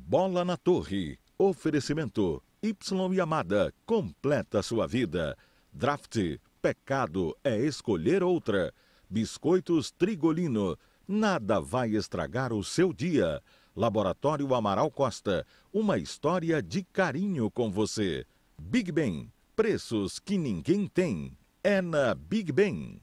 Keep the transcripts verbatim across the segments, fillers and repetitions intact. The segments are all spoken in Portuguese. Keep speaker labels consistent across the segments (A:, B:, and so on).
A: Bola na Torre. Oferecimento. Y Yamada. Completa sua vida. Draft. Pecado é escolher outra. Biscoitos Trigolino. Nada vai estragar o seu dia. Laboratório Amaral Costa. Uma história de carinho com você. Big Ben. Preços que ninguém tem. É na Big Ben.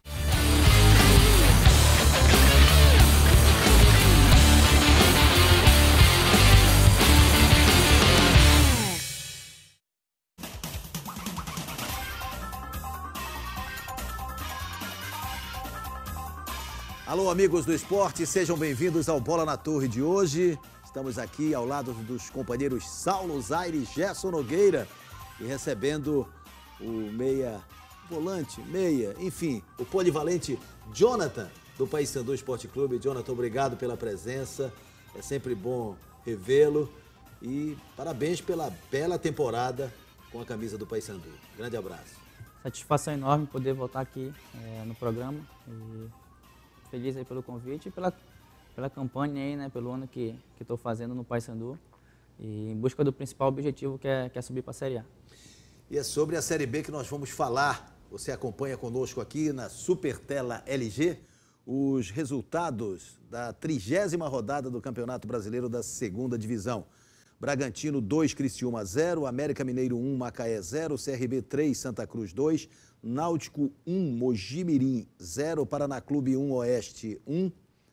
B: Alô, amigos do esporte, sejam bem-vindos ao Bola na Torre de hoje. Estamos aqui ao lado dos companheiros Saulo Zaire e Gerson Nogueira e recebendo o meia, volante, meia, enfim, o polivalente Jonathan do Paysandu Esporte Clube. Jonathan, obrigado pela presença, é sempre bom revê-lo e parabéns pela bela temporada com a camisa do Paysandu. Grande abraço.
C: Satisfação enorme poder voltar aqui é, no programa e feliz aí pelo convite e pela, pela campanha aí, né, pelo ano que estou fazendo no Paysandu e em busca do principal objetivo que é, que é subir para a Série A.
B: E é sobre a Série B que nós vamos falar. Você acompanha conosco aqui na Super Tela L G os resultados da trigésima rodada do Campeonato Brasileiro da Segunda Divisão. Bragantino dois, Criciúma zero, América Mineiro um, Macaé zero, C R B três, Santa Cruz dois, Náutico um, Mogi Mirim zero, Paraná Clube um, Oeste um,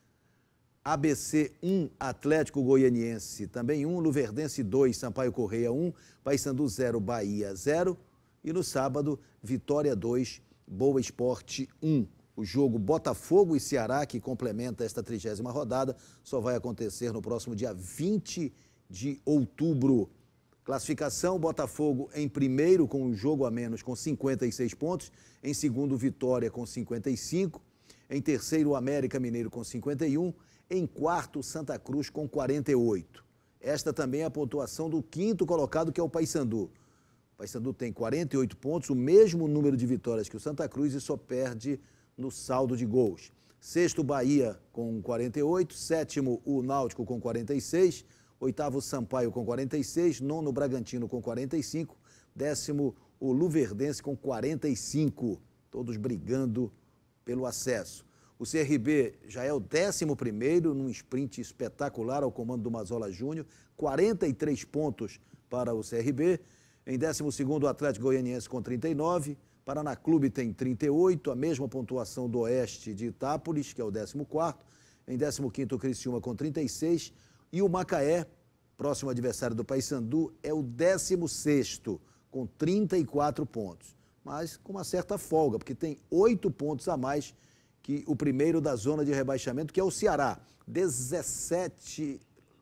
B: A B C um, Atlético Goianiense também um, Luverdense dois, Sampaio Correia um, Paysandu zero, Bahia zero e no sábado, Vitória dois, Boa Esporte um. O jogo Botafogo e Ceará, que complementa esta trigésima rodada, só vai acontecer no próximo dia vinte de outubro. Classificação, Botafogo em primeiro com um jogo a menos com cinquenta e seis pontos, em segundo Vitória com cinquenta e cinco, em terceiro América Mineiro com cinquenta e um, em quarto Santa Cruz com quarenta e oito. Esta também é a pontuação do quinto colocado, que é o Paysandu. O Paysandu tem quarenta e oito pontos, o mesmo número de vitórias que o Santa Cruz e só perde no saldo de gols. Sexto Bahia com quarenta e oito, sétimo o Náutico com quarenta e seis, oitavo Sampaio com quarenta e seis, nono Bragantino com quarenta e cinco, décimo o Luverdense com quarenta e cinco, todos brigando pelo acesso. O C R B já é o décimo primeiro num sprint espetacular ao comando do Mazola Júnior, quarenta e três pontos para o C R B, em décimo segundo o Atlético Goianiense com trinta e nove, Paraná Clube tem trinta e oito, a mesma pontuação do Oeste de Itápolis, que é o décimo quarto, em décimo quinto o Criciúma com trinta e seis, e o Macaé, próximo adversário do Paysandu, é o décimo sexto, com trinta e quatro pontos. Mas com uma certa folga, porque tem oito pontos a mais que o primeiro da zona de rebaixamento, que é o Ceará. dezessete,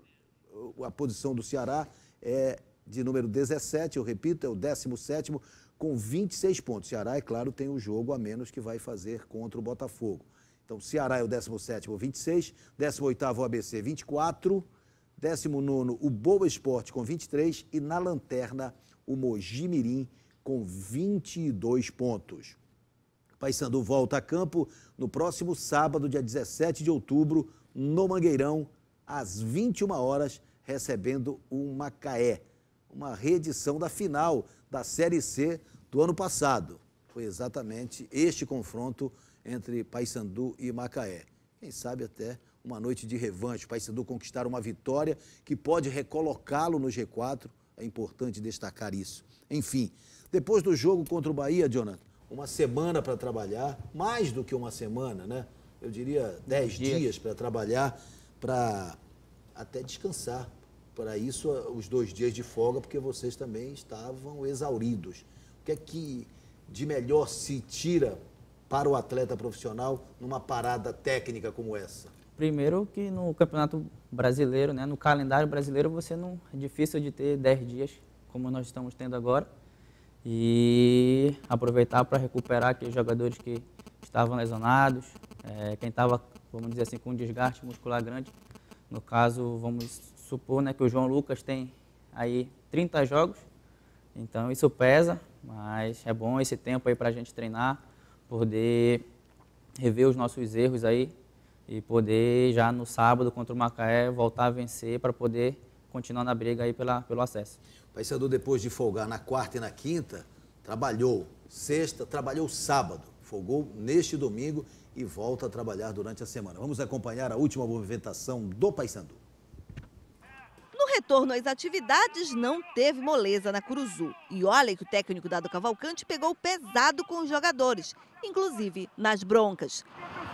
B: a posição do Ceará é de número dezessete, eu repito, é o décimo sétimo, com vinte e seis pontos. O Ceará, é claro, tem um jogo a menos que vai fazer contra o Botafogo. Então, Ceará é o décimo sétimo, vinte e seis, décimo oitavo o A B C, vinte e quatro, décimo nono o Boa Esporte com vinte e três e na lanterna o Mogi Mirim com vinte e dois pontos. Paysandu volta a campo no próximo sábado, dia dezessete de outubro, no Mangueirão, às vinte e uma horas, recebendo o Macaé. Uma reedição da final da Série C do ano passado. Foi exatamente este confronto entre Paysandu e Macaé. Quem sabe até uma noite de revanche, Paysandu conquistar uma vitória que pode recolocá-lo no G quatro, é importante destacar isso. Enfim, depois do jogo contra o Bahia, Jonathan, uma semana para trabalhar, mais do que uma semana, né? Eu diria dez dias para trabalhar, para até descansar. Para isso, os dois dias de folga, porque vocês também estavam exauridos. O que é que de melhor se tira para o atleta profissional numa parada técnica como essa?
C: Primeiro que no Campeonato Brasileiro, né, no calendário brasileiro, você não é difícil de ter dez dias, como nós estamos tendo agora, e aproveitar para recuperar aqueles jogadores que estavam lesionados, é, quem estava, vamos dizer assim, com um desgaste muscular grande. No caso, vamos supor, né, que o João Lucas tem aí trinta jogos, então isso pesa, mas é bom esse tempo aí para a gente treinar, poder rever os nossos erros aí, e poder já no sábado contra o Macaé voltar a vencer para poder continuar na briga aí pela, pelo acesso.
B: O Paysandu, depois de folgar na quarta e na quinta, trabalhou sexta, trabalhou sábado, folgou neste domingo e volta a trabalhar durante a semana. Vamos acompanhar a última movimentação do Paysandu.
D: No retorno às atividades, não teve moleza na Curuzu. E olha que o técnico Dado Cavalcante pegou pesado com os jogadores, inclusive nas broncas.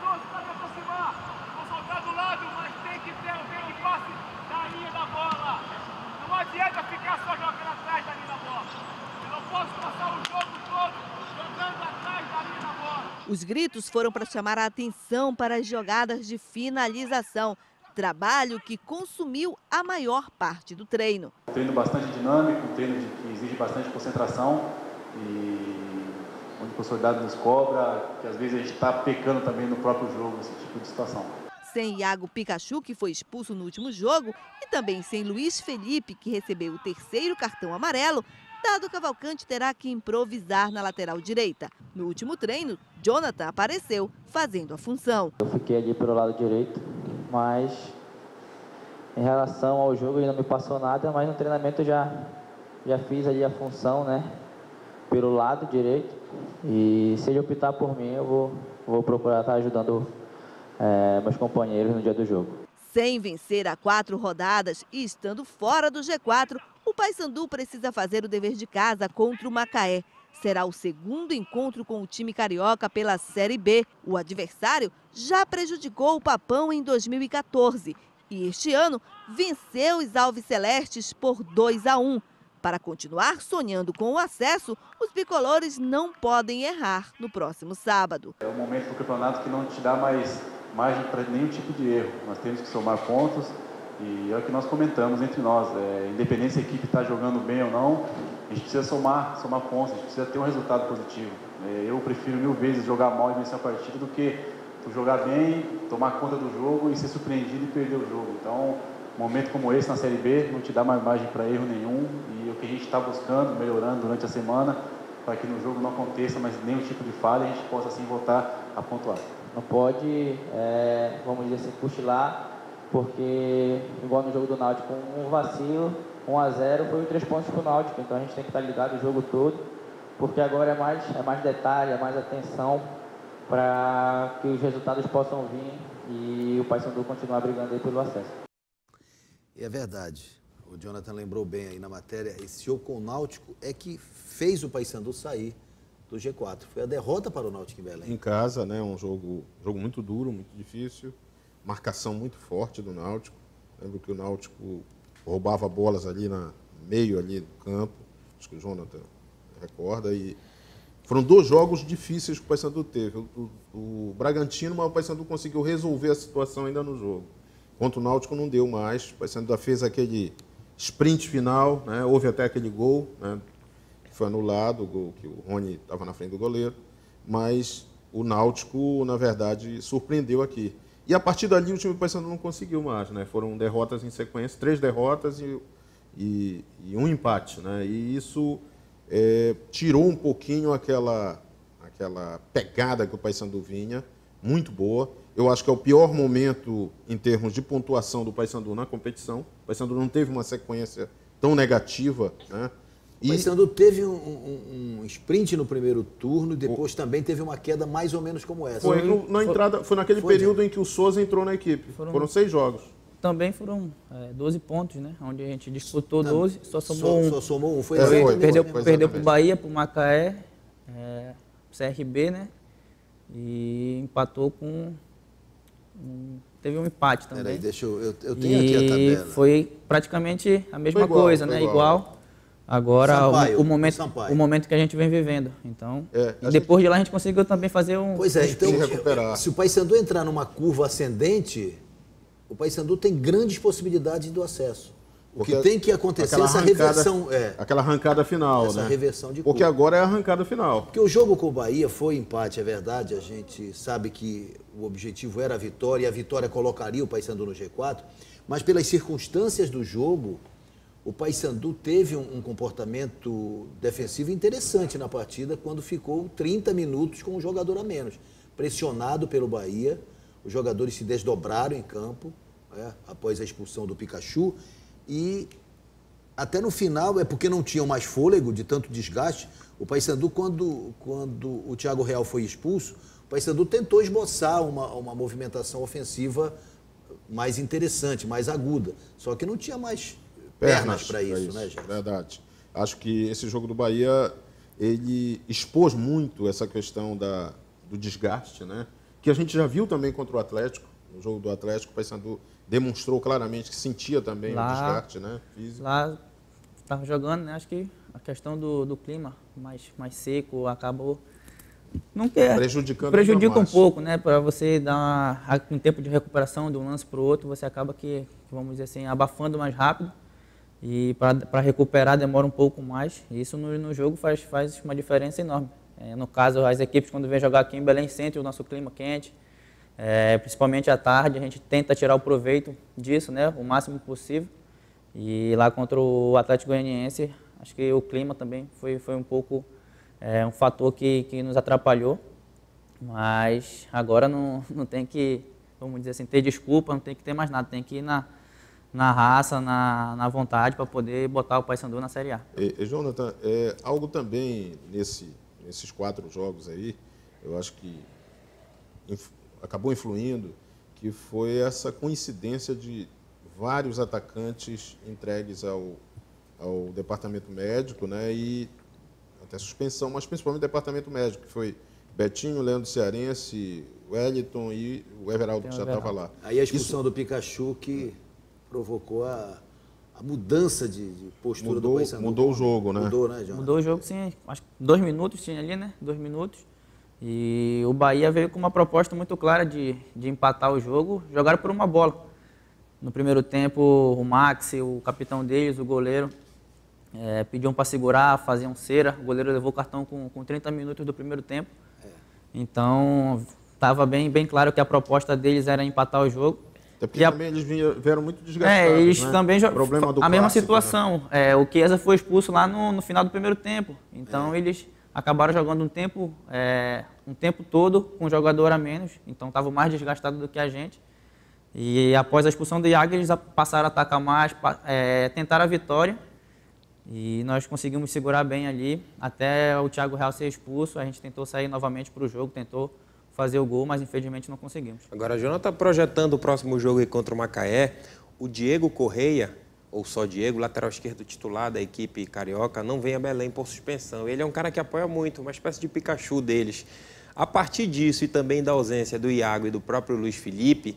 E: Não adianta ficar só jogando atrás da linha da bola. Eu não posso passar o jogo todo jogando atrás da linha da bola.
D: Os gritos foram para chamar a atenção para as jogadas de finalização. Trabalho que consumiu a maior parte do treino.
F: Um treino bastante dinâmico, um treino que exige bastante concentração e onde o professor Dado nos cobra, que às vezes a gente está pecando também no próprio jogo, nesse tipo de situação.
D: Sem Iago Pikachu, que foi expulso no último jogo, e também sem Luiz Felipe, que recebeu o terceiro cartão amarelo, Dado Cavalcante terá que improvisar na lateral direita. No último treino, Jonathan apareceu, fazendo a função.
G: Eu fiquei ali pelo lado direito, mas em relação ao jogo ele não me passou nada, mas no treinamento eu já, já fiz ali a função, né, pelo lado direito. E se ele optar por mim, eu vou, vou procurar estar ajudando É, meus companheiros no dia do jogo.
D: Sem vencer há quatro rodadas e estando fora do G quatro, o Paysandu precisa fazer o dever de casa contra o Macaé. Será o segundo encontro com o time carioca pela Série B. O adversário já prejudicou o Papão em dois mil e quatorze e este ano venceu os Alvicelestes por dois a um. Para continuar sonhando com o acesso, os bicolores não podem errar no próximo sábado.
F: É um momento do campeonato que não te dá mais margem para nenhum tipo de erro. Nós temos que somar pontos e é o que nós comentamos entre nós. É, independente se a equipe está jogando bem ou não, a gente precisa somar, somar pontos, a gente precisa ter um resultado positivo. É, eu prefiro mil vezes jogar mal e vencer a partida do que jogar bem, tomar conta do jogo e ser surpreendido e perder o jogo. Então, um momento como esse na Série B não te dá mais margem para erro nenhum e o que a gente está buscando, melhorando durante a semana, para que no jogo não aconteça mais nenhum tipo de falha e a gente possa assim voltar a pontuar.
G: Não pode, é, vamos dizer assim, cochilar, porque igual no jogo do Náutico, um vacilo, um a zero, foi três pontos para o Náutico, então a gente tem que estar ligado o jogo todo, porque agora é mais, é mais detalhe, é mais atenção para que os resultados possam vir e o Paysandu continuar brigando aí pelo acesso.
B: E é verdade, o Jonathan lembrou bem aí na matéria, esse jogo com o Náutico é que fez o Paysandu sair do G quatro. Foi a derrota para o Náutico em Belém.
H: Em casa, né, um jogo, jogo muito duro, muito difícil, marcação muito forte do Náutico. Lembro que o Náutico roubava bolas ali no meio ali do campo, acho que o Jonathan recorda, e foram dois jogos difíceis que o Paysandu teve. O, o, o Bragantino, mas o Paysandu conseguiu resolver a situação ainda no jogo. Contra o Náutico não deu mais, o Paysandu fez aquele sprint final, né, houve até aquele gol, né, foi anulado, o gol que o Rony estava na frente do goleiro, mas o Náutico, na verdade, surpreendeu aqui. E a partir dali o time do Paysandu não conseguiu mais, né? Foram derrotas em sequência, três derrotas e, e, e um empate, né? E isso é, tirou um pouquinho aquela, aquela pegada que o Paysandu vinha, muito boa. Eu acho que é o pior momento em termos de pontuação do Paysandu na competição. O Paysandu não teve uma sequência tão negativa, né?
B: O Paysandu teve um, um, um sprint no primeiro turno e depois o... também teve uma queda mais ou menos como essa.
H: Foi, no, na entrada, foi naquele foi, período em que o Souza entrou na equipe. Foram, foram seis jogos.
C: Também foram é, doze pontos, né? Onde a gente disputou doze, só somou só, um.
B: Só somou um, foi,
C: é,
B: assim,
C: foi Perdeu, perdeu para o Bahia, para o Macaé, é, C R B, né? E empatou com... Um, teve um empate também.
B: Peraí, deixa eu... Eu, eu tenho
C: e
B: aqui a tabela.
C: Foi praticamente a mesma
H: igual,
C: coisa, né? Igual. igual. Agora,
B: Sampaio,
C: o, o, momento, o momento que a gente vem vivendo. Então,
H: é,
C: e depois gente... de lá a gente conseguiu também fazer um...
B: Pois é, então,
H: recuperar.
B: Se o Paysandu entrar numa curva ascendente, o Paysandu tem grandes possibilidades do acesso. O Porque que tem que acontecer é essa arrancada, reversão... É,
H: aquela arrancada final,
B: essa
H: né?
B: Essa reversão de curva.
H: Porque agora é a arrancada final.
B: Porque o jogo com o Bahia foi empate, é verdade. A gente sabe que o objetivo era a vitória e a vitória colocaria o Paysandu no G quatro. Mas pelas circunstâncias do jogo... O Paysandu teve um, um comportamento defensivo interessante na partida quando ficou trinta minutos com um jogador a menos. Pressionado pelo Bahia, os jogadores se desdobraram em campo, é, após a expulsão do Pikachu, e até no final, é porque não tinham mais fôlego de tanto desgaste, o Paysandu, quando, quando o Thiago Real foi expulso, o Paysandu tentou esboçar uma, uma movimentação ofensiva mais interessante, mais aguda. Só que não tinha mais pernas para isso, isso, né, Gerson?
H: Verdade. Acho que esse jogo do Bahia, ele expôs muito essa questão da, do desgaste, né? Que a gente já viu também contra o Atlético. No jogo do Atlético, o Paysandu demonstrou claramente que sentia também lá, o desgaste, né? Físico.
C: Lá estava jogando, né? Acho que a questão do, do clima mais, mais seco acabou não quer
H: prejudicando
C: prejudica um pouco, né? Para você dar uma, um tempo de recuperação de um lance para o outro, você acaba que, vamos dizer assim, abafando mais rápido e para recuperar demora um pouco mais. E isso no, no jogo faz, faz uma diferença enorme. É, no caso, as equipes quando vêm jogar aqui em Belém sentem o nosso clima quente, é, principalmente à tarde, a gente tenta tirar o proveito disso, né? O máximo possível. E lá contra o Atlético Goianiense, acho que o clima também foi, foi um pouco é, um fator que, que nos atrapalhou, mas agora não, não tem que, vamos dizer assim, ter desculpa, não tem que ter mais nada, tem que ir na, na raça, na, na vontade para poder botar o Paysandu na Série A.
H: E, e Jonathan, é, algo também nesse, nesses quatro jogos aí, eu acho que inf, acabou influindo, que foi essa coincidência de vários atacantes entregues ao, ao departamento médico, né, e até suspensão, mas principalmente o departamento médico, que foi Betinho, Leandro Cearense, Wellington e o Everaldo, que já estava lá.
B: Aí a expulsão Isso... do Pikachu que provocou a, a mudança de, de postura
H: mudou,
B: do Paysandu.
H: Mudou o jogo, né?
B: Mudou, né, Jonathan?
C: Mudou o jogo, sim. Acho que dois minutos tinha ali, né? Dois minutos. E o Bahia veio com uma proposta muito clara de, de empatar o jogo, jogaram por uma bola. No primeiro tempo, o Max, o capitão deles, o goleiro, é, pediam para segurar, faziam cera. O goleiro levou o cartão com, com trinta minutos do primeiro tempo. É. Então, estava bem, bem claro que a proposta deles era empatar o jogo.
H: Até porque
C: a...
H: também eles vieram muito desgastados,
C: É, eles
H: né?
C: também jo...
H: Problema do
C: a mesma
H: clássico,
C: situação. Né? É, o Chiesa foi expulso lá no, no final do primeiro tempo. Então, é. eles acabaram jogando um tempo, é, um tempo todo com um jogador a menos. Então, estavam mais desgastados do que a gente. E após a expulsão do Iago, eles passaram a atacar mais, é, tentaram a vitória. E nós conseguimos segurar bem ali, até o Thiago Real ser expulso. A gente tentou sair novamente para o jogo, tentou fazer o gol, mas infelizmente não conseguimos.
I: Agora, a Jonathan, projetando o próximo jogo aí contra o Macaé, o Diego Correia, ou só Diego, lateral esquerdo titular da equipe carioca, não vem a Belém por suspensão. Ele é um cara que apoia muito, uma espécie de Pikachu deles. A partir disso e também da ausência do Iago e do próprio Luiz Felipe,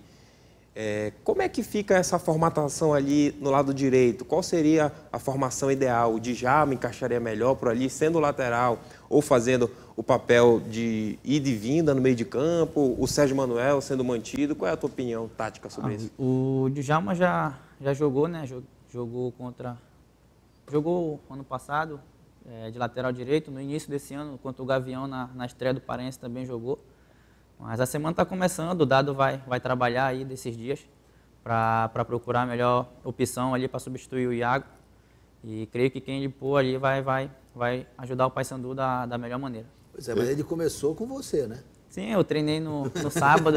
I: É, como é que fica essa formatação ali no lado direito? Qual seria a formação ideal? O Djalma encaixaria melhor por ali, sendo lateral ou fazendo o papel de ida e vinda no meio de campo? O Sérgio Manuel sendo mantido? Qual é a tua opinião tática sobre ah, isso?
C: O Djalma já, já jogou, né? Jogou contra... Jogou ano passado é, de lateral direito. No início desse ano, contra o Gavião, na, na estreia do Parense, também jogou. Mas a semana está começando, o Dado vai, vai trabalhar aí desses dias para procurar a melhor opção ali para substituir o Iago. E creio que quem ele pôr ali vai, vai, vai ajudar o Paysandu da, da melhor maneira.
B: Pois é, mas ele começou com você, né?
C: Sim, eu treinei no, no sábado,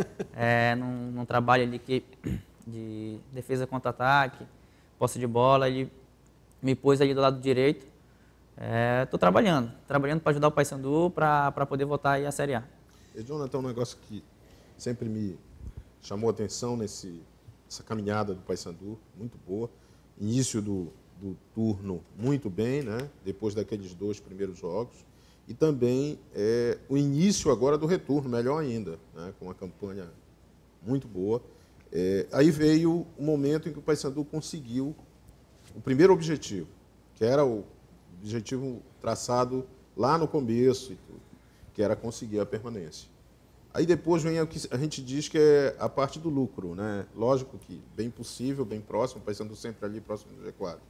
C: é, num, num trabalho ali que, de defesa contra-ataque, posse de bola, ele me pôs ali do lado direito. Estou é, trabalhando, trabalhando para ajudar o Paysandu para poder voltar aí à Série A.
H: E, Jonathan, um negócio que sempre me chamou a atenção nesse, nessa caminhada do Paysandu, muito boa. Início do, do turno muito bem, né? Depois daqueles dois primeiros jogos. E também é, o início agora do retorno, melhor ainda, né? Com uma campanha muito boa. É, aí veio o momento em que o Paysandu conseguiu o primeiro objetivo, que era o objetivo traçado lá no começo e tudo, que era conseguir a permanência. Aí depois vem o que a gente diz que é a parte do lucro, né? Lógico que bem possível, bem próximo, pensando sempre ali próximo do G quatro.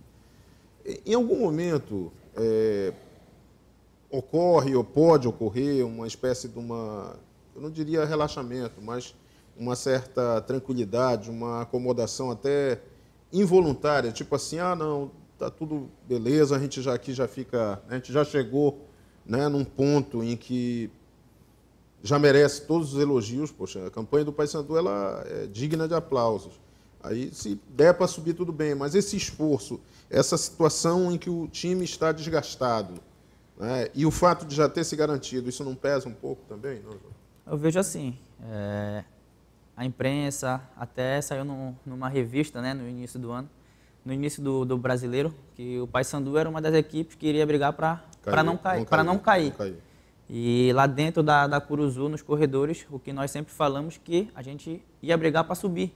H: Em algum momento é, ocorre ou pode ocorrer uma espécie de uma, eu não diria relaxamento, mas uma certa tranquilidade, uma acomodação até involuntária, tipo assim, ah, não, tá tudo beleza, a gente já aqui já fica, a gente já chegou, né, num ponto em que já merece todos os elogios. Poxa, a campanha do Paysandu ela é digna de aplausos. Aí, se der para subir, tudo bem. Mas esse esforço, essa situação em que o time está desgastado, né, e o fato de já ter se garantido, isso não pesa um pouco também? Não?
C: Eu vejo assim, é, a imprensa até saiu no, numa revista, né, no início do ano, no início do, do Brasileiro, que o Paysandu era uma das equipes que iria brigar para não cair. Para não cair. Não cair. E lá dentro da, da Curuzu, nos corredores, o que nós sempre falamos que a gente ia brigar para subir.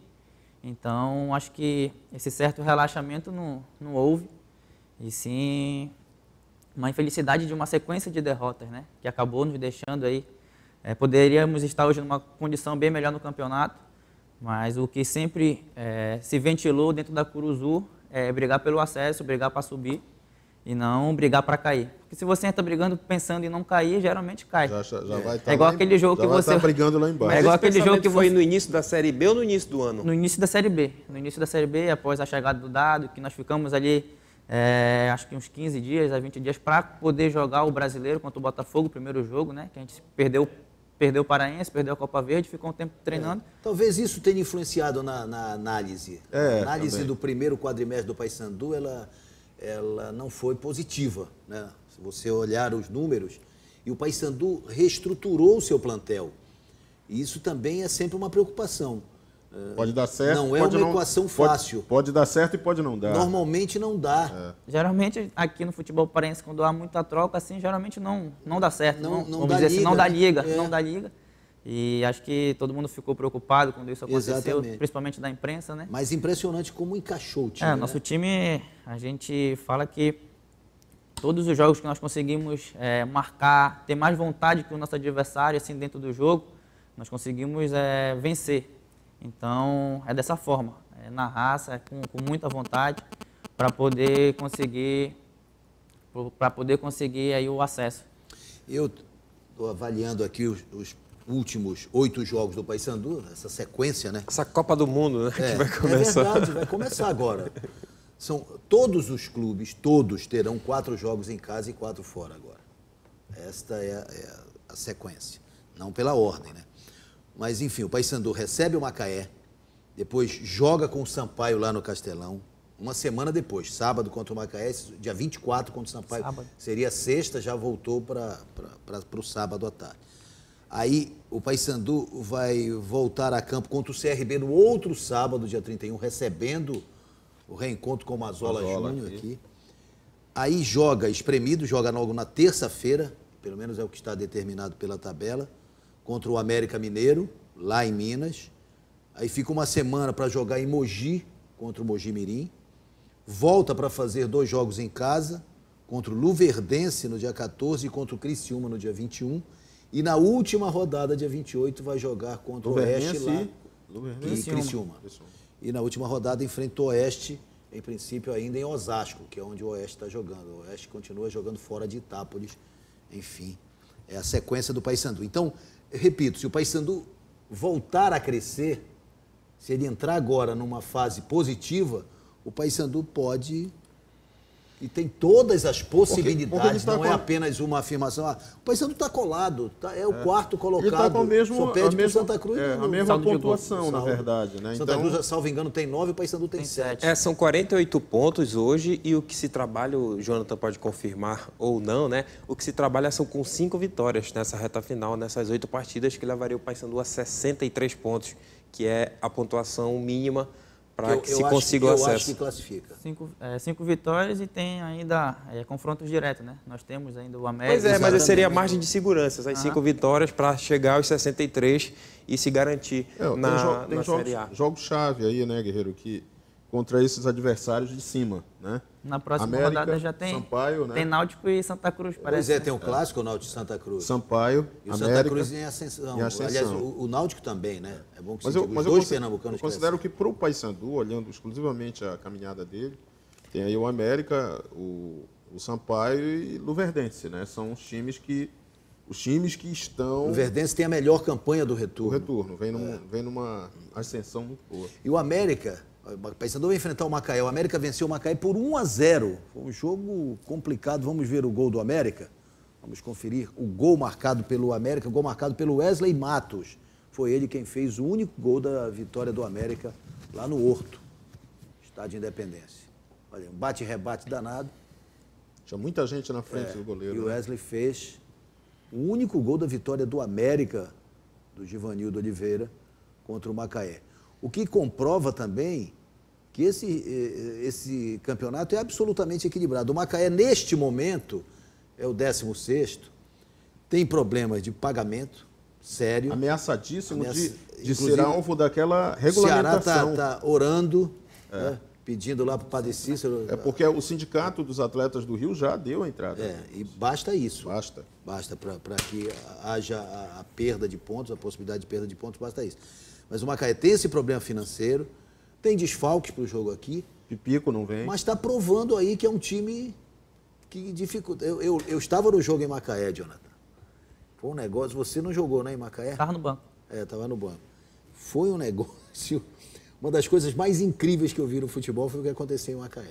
C: Então, acho que esse certo relaxamento não, não houve, e sim uma infelicidade de uma sequência de derrotas, né, que acabou nos deixando aí. É, poderíamos estar hoje numa condição bem melhor no campeonato, mas o que sempre é, se ventilou dentro da Curuzu é brigar pelo acesso, brigar para subir e não brigar para cair. Porque se você entra brigando pensando em não cair, geralmente cai.
H: Já, já, já vai
C: é igual aquele jogo que você...
H: Já vai estar brigando lá embaixo.
C: É igual aquele jogo que
I: foi
C: você...
I: no início da Série B ou no início do ano?
C: No início da Série B. No início da Série B, após a chegada do Dado, que nós ficamos ali, é, acho que uns quinze dias, a vinte dias, para poder jogar o Brasileiro contra o Botafogo, o primeiro jogo, né? Que a gente perdeu, perdeu o Paraense, perdeu a Copa Verde, ficou um tempo treinando.
B: É. Talvez isso tenha influenciado na, na análise.
H: É,
B: a análise
H: também.
B: do primeiro quadrimestre do Paysandu, ela, ela não foi positiva, né? Se você olhar os números, e o Paysandu reestruturou o seu plantel. E isso também é sempre uma preocupação.
H: Pode dar certo,
B: não é
H: pode
B: uma
H: não,
B: equação fácil.
H: Pode, pode dar certo e pode não dar.
B: Normalmente não dá.
C: É. Geralmente, aqui no futebol paraense, quando há muita troca, assim, geralmente não, não dá certo.
B: Não,
C: não,
B: não
C: vamos
B: dá
C: dizer
B: liga,
C: assim, não dá
B: né?
C: liga,
B: É.
C: não dá liga. E acho que todo mundo ficou preocupado quando isso aconteceu,
B: Exatamente.
C: principalmente da imprensa, né?
B: Mas impressionante como encaixou o time.
C: É,
B: né?
C: nosso time, a gente fala que todos os jogos que nós conseguimos é, marcar, ter mais vontade que o nosso adversário, assim, dentro do jogo, nós conseguimos é, vencer. Então, é dessa forma, é na raça, é com, com muita vontade, para poder conseguir, para poder conseguir aí o acesso.
B: Eu estou avaliando aqui os, os últimos oito jogos do Paysandu, essa sequência, né?
I: Essa Copa do Mundo, né?
B: É,
I: que vai começar.
B: É verdade, vai começar agora. São, todos os clubes, todos terão quatro jogos em casa e quatro fora agora. Esta é a, é a sequência, não pela ordem, né? Mas, enfim, o Paysandu recebe o Macaé, depois joga com o Sampaio lá no Castelão, uma semana depois, sábado contra o Macaé, dia vinte e quatro contra o Sampaio. Sábado. Seria sexta, já voltou para o sábado à tarde. Aí o Paysandu vai voltar a campo contra o C R B no outro sábado, dia trinta e um, recebendo o reencontro com o Mazola, Mazola Júnior aqui. aqui. Aí joga espremido, joga logo na terça-feira, pelo menos é o que está determinado pela tabela, contra o América Mineiro, lá em Minas. Aí fica uma semana para jogar em Mogi, contra o Mogi Mirim. Volta para fazer dois jogos em casa, contra o Luverdense no dia quatorze e contra o Criciúma no dia vinte e um. E na última rodada, dia vinte e oito, vai jogar contra o Oeste lá e Criciúma. E na última rodada enfrenta o Oeste, em princípio ainda em Osasco, que é onde o Oeste está jogando. O Oeste continua jogando fora de Itápolis. Enfim, é a sequência do Paysandu. Então, eu repito, se o Paysandu voltar a crescer, se ele entrar agora numa fase positiva, o Paysandu pode... E tem todas as possibilidades, porque, porque tá não com... é apenas uma afirmação. Ah, o Paysandu está colado, tá, é o é. quarto colocado. Ele está
H: com a mesma,
B: só perde
H: a mesma,
B: Santa Cruz.
H: É, a mesma pontuação, na verdade. Né?
B: Santa
H: então...
B: Cruz, salvo engano, tem nove, o Paysandu tem, tem sete.
I: É, são quarenta e oito pontos hoje e o que se trabalha, o Jonathan pode confirmar ou não, né? O que se trabalha são com cinco vitórias nessa reta final, nessas oito partidas, que levaria o Paysandu a sessenta e três pontos, que é a pontuação mínima para que se consiga o acesso.
B: Eu acho que classifica.
C: Cinco, é, cinco vitórias e tem ainda é, confrontos diretos, né? Nós temos ainda o América.
I: Pois é, mas seria a margem de segurança, essas ah. cinco vitórias para chegar aos sessenta e três e se garantir é, na, tem, jo tem na
H: jogos,
I: Série A.
H: Jogos-chave aí, né, Guerreiro, que contra esses adversários de cima, né?
C: Na próxima
H: América,
C: rodada já tem,
H: Sampaio, né?
C: tem Náutico e Santa Cruz, parece.
B: Pois é, tem o clássico, o Náutico e Santa Cruz.
H: Sampaio,
B: e o
H: América,
B: Santa Cruz em ascensão. Em ascensão. Aliás, o, o Náutico também, né? É bom que
H: mas
B: se
H: eu,
B: diga,
H: mas
B: os
H: eu
B: dois
H: considero,
B: pernambucanos
H: eu considero que para o Paysandu, olhando exclusivamente a caminhada dele, tem aí o América, o, o Sampaio e Luverdense, né? São os times que os times que estão...
B: O Luverdense tem a melhor campanha do retorno.
H: O retorno, vem, num, é. vem numa ascensão muito boa.
B: E o América... O Paysandu vai enfrentar o Macaé. O América venceu o Macaé por um a zero. Foi um jogo complicado. Vamos ver o gol do América. Vamos conferir o gol marcado pelo América, o gol marcado pelo Wesley Matos. foi ele quem fez o único gol da vitória do América lá no Horto, Estádio Independência. Olha, um bate-rebate danado.
H: Tinha muita gente na frente
B: É,
H: do goleiro.
B: E o
H: né?
B: Wesley fez o único gol da vitória do América, do Givanildo Oliveira, contra o Macaé. O que comprova também que esse, esse campeonato é absolutamente equilibrado. O Macaé, neste momento, é o décimo sexto, tem problemas de pagamento sério.
H: Ameaçadíssimo
B: Ameaça...
H: de, de ser alvo daquela
B: O Ceará
H: regulamentação.
B: está tá orando, é. né, pedindo lá para o Padre Cícero.
H: É porque o Sindicato dos Atletas do Rio já deu a entrada.
B: É, e basta isso.
H: Basta.
B: Basta para que haja a, a perda de pontos, a possibilidade de perda de pontos, basta isso. Mas o Macaé tem esse problema financeiro, tem desfalques para o jogo aqui.
H: Pipico não vem.
B: Mas está provando aí que é um time que dificulta. Eu, eu, eu estava no jogo em Macaé, Jonathan. Foi um negócio. Você não jogou, né, em Macaé?
C: Estava no banco.
B: É, estava no banco. Foi um negócio. Uma das coisas mais incríveis que eu vi no futebol foi o que aconteceu em Macaé.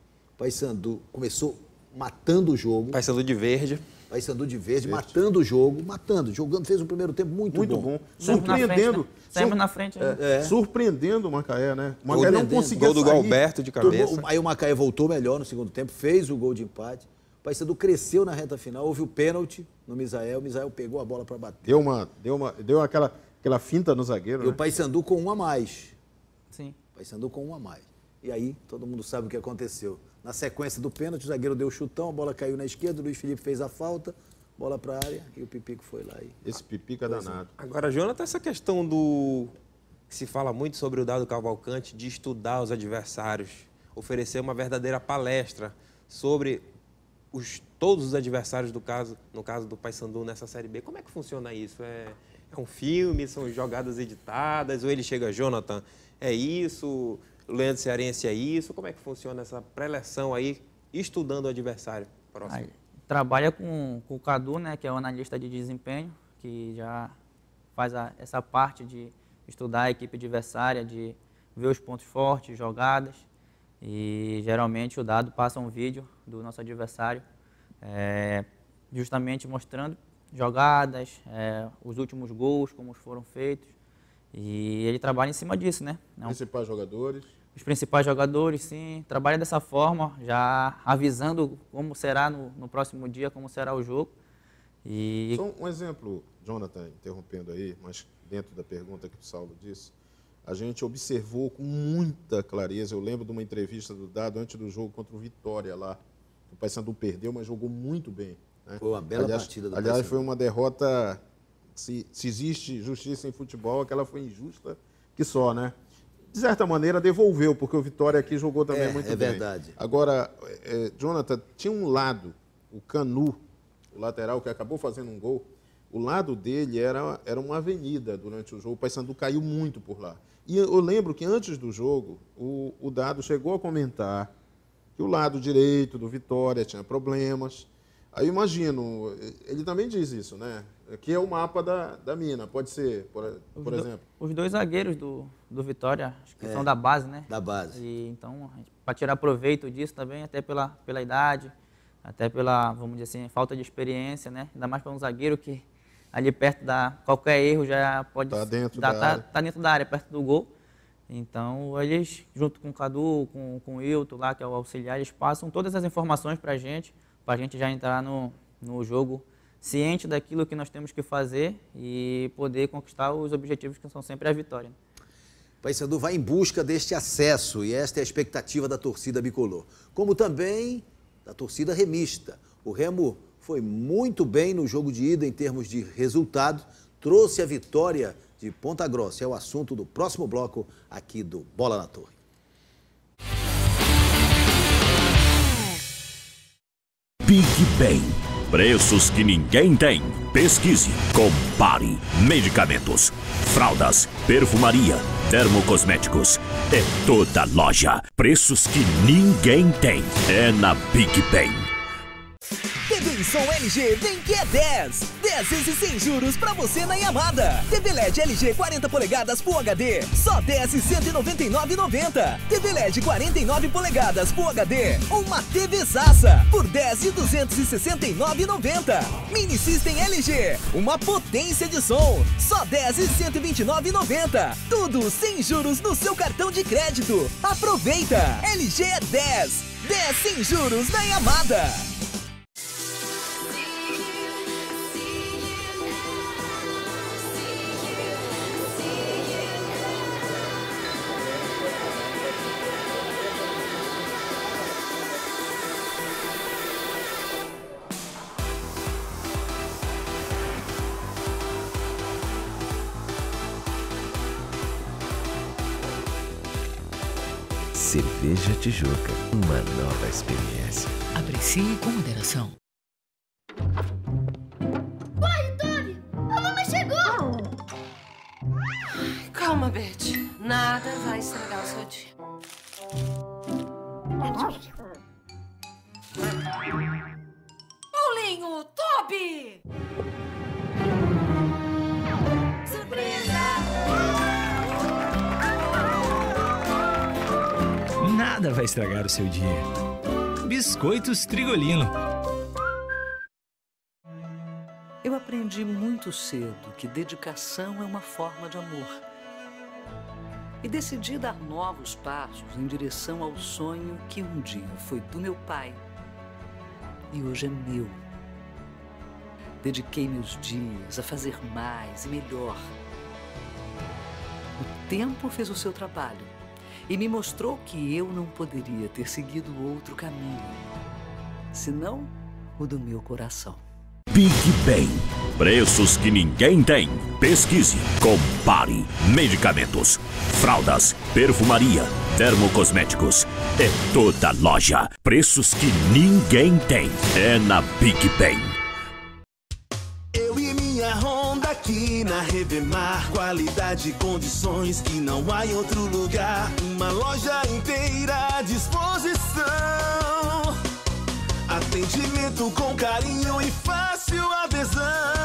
B: O Paysandu começou matando o jogo.
I: Paysandu de verde.
B: Paysandu de verde, verde, matando o jogo, matando, jogando, fez um primeiro tempo muito,
H: muito
B: bom.
H: bom.
C: Saímos
H: Surpreendendo.
C: Na frente, né? Saímos na frente. Né?
B: É, é.
H: Surpreendendo o Macaé, né? O Macaé não conseguia
I: Gol do
H: sair.
I: Galberto de cabeça.
B: Tomou, aí o Macaé voltou melhor no segundo tempo, fez o gol de empate. O Paysandu cresceu na reta final, houve o pênalti no Misael, o Misael pegou a bola para bater.
H: Deu, uma, deu, uma, deu aquela, aquela finta no zagueiro,
B: E
H: né?
B: o Paysandu com um a mais.
C: Sim.
B: O Paysandu com um a mais. E aí, todo mundo sabe o que aconteceu. Na sequência do pênalti, o zagueiro deu o chutão, a bola caiu na esquerda, o Luiz Felipe fez a falta, bola para a área e o Pipico foi lá. E...
H: Esse Pipico é danado.
I: Agora, Jonathan, essa questão do... que se fala muito sobre o Dado Cavalcante, de estudar os adversários, oferecer uma verdadeira palestra sobre os, todos os adversários, do caso, no caso do Paysandu nessa Série B. Como é que funciona isso? É, é um filme, são jogadas editadas, ou ele chega, Jonathan, é isso, o Leandro Cearense é isso? Como é que funciona essa preleção aí, estudando o adversário próximo?
C: Aí, trabalha com, com o Cadu, né, que é o analista de desempenho, que já faz a, essa parte de estudar a equipe adversária, de ver os pontos fortes, jogadas. E geralmente o Dado passa um vídeo do nosso adversário, é, justamente mostrando jogadas, é, os últimos gols, como foram feitos. E ele trabalha em cima disso, né? Não,
H: Principais jogadores.
C: os principais jogadores, sim. Trabalha dessa forma, já avisando como será no, no próximo dia, como será o jogo. E...
H: Só um exemplo, Jonathan, interrompendo aí, mas dentro da pergunta que o Saulo disse, a gente observou com muita clareza, eu lembro de uma entrevista do Dado antes do jogo contra o Vitória lá, o Paysandu perdeu, mas jogou muito bem. Né?
B: Foi uma bela
H: aliás,
B: partida do
H: Aliás,
B: Paysandu.
H: foi uma derrota, se, se existe justiça em futebol, aquela foi injusta que só, né? De certa maneira, devolveu, porque o Vitória aqui jogou também
B: É,
H: muito
B: é
H: bem.
B: verdade.
H: Agora, é, Jonathan, tinha um lado, o Canu, o lateral que acabou fazendo um gol, o lado dele era, era uma avenida durante o jogo, o Paysandu caiu muito por lá. E eu lembro que antes do jogo, o, o Dado chegou a comentar que o lado direito do Vitória tinha problemas. Aí eu imagino, ele também diz isso, né? Que é o mapa da, da mina, pode ser, por, por
C: os
H: exemplo.
C: Do, os dois zagueiros do, do Vitória, acho que
B: É,
C: são da base, né?
B: Da base.
C: E, então, para tirar proveito disso também, até pela, pela idade, até pela, vamos dizer assim, falta de experiência, né? Ainda mais para um zagueiro que ali perto da qualquer erro já pode
H: Tá dentro
C: dar,
H: da
C: tá,
H: área.
C: tá dentro da área, perto do gol. Então, eles, junto com o Cadu, com, com o Wilton lá, que é o auxiliar, eles passam todas as informações para a gente, para a gente já entrar no, no jogo ciente daquilo que nós temos que fazer e poder conquistar os objetivos que são sempre a vitória.
B: O Paysandu vai em busca deste acesso e esta é a expectativa da torcida bicolor. Como também da torcida remista. O Remo foi muito bem no jogo de ida em termos de resultado, trouxe a vitória de Ponta Grossa. É o assunto do próximo bloco aqui do Bola na Torre.
J: PicPay. Preços que ninguém tem. Pesquise, compare. Medicamentos, fraldas, perfumaria, termocosméticos. É toda loja. Preços que ninguém tem. É na PicPay.
K: T V e som L G vem que é dez. dez vezes sem juros pra você na Yamada. T V L E D L G quarenta polegadas Full H D, só dez e cento e noventa e nove reais e noventa centavos. T V L E D quarenta e nove polegadas Full H D, uma T V Sassa por dez e duzentos e sessenta e nove reais e noventa centavos. Mini System L G, uma potência de som, só dez e cento e vinte e nove reais e noventa centavos. Tudo sem juros no seu cartão de crédito. Aproveita! L G é dez. dez sem juros na Yamada.
L: Cerveja Tijuca, uma nova experiência.
M: Aprecie com moderação.
N: Corre, Toby! A mamãe chegou!
O: Calma, Beth. Nada vai estragar o seu dia. Paulinho! Toby!
M: Nada vai estragar o seu dia. Biscoitos Trigolino.
P: Eu aprendi muito cedo que dedicação é uma forma de amor. E decidi dar novos passos em direção ao sonho que um dia foi do meu pai e hoje é meu. Dediquei meus dias a fazer mais e melhor. O tempo fez o seu trabalho e me mostrou que eu não poderia ter seguido outro caminho, senão o do meu coração.
J: PicBem. Preços que ninguém tem. Pesquise, compare. Medicamentos, fraldas, perfumaria, termocosméticos. É toda loja. Preços que ninguém tem. É na PicBem.
Q: Eu e minha Honda aqui na Revemar. Qualidade e condições que não há em outro lugar. Uma loja inteira à disposição. Atendimento com carinho e fácil adesão.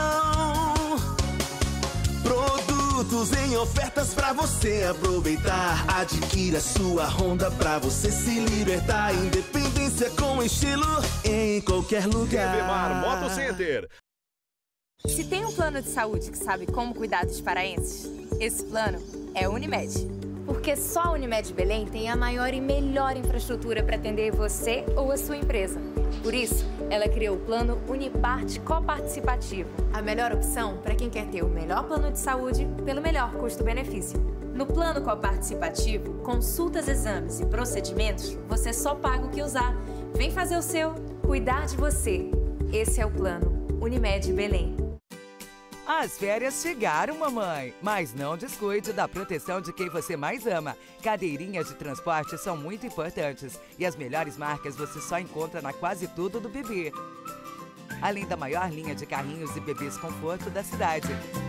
Q: Produtos em ofertas pra você aproveitar. Adquira sua Honda pra você se libertar. Independência com estilo em qualquer lugar.
A: Revemar Moto Center.
R: Se tem um plano de saúde que sabe como cuidar dos paraenses, esse plano é o Unimed. Porque só a Unimed Belém tem a maior e melhor infraestrutura para atender você ou a sua empresa. Por isso, ela criou o plano Uniparte Coparticipativo. A melhor opção para quem quer ter o melhor plano de saúde pelo melhor custo-benefício. No plano Coparticipativo, consultas, exames e procedimentos, você só paga o que usar. Vem fazer o seu, cuidar de você. Esse é o plano Unimed Belém.
S: As férias chegaram, mamãe, mas não descuide da proteção de quem você mais ama. Cadeirinhas de transporte são muito importantes e as melhores marcas você só encontra na Quase Tudo do Bebê. Além da maior linha de carrinhos e bebês conforto da cidade.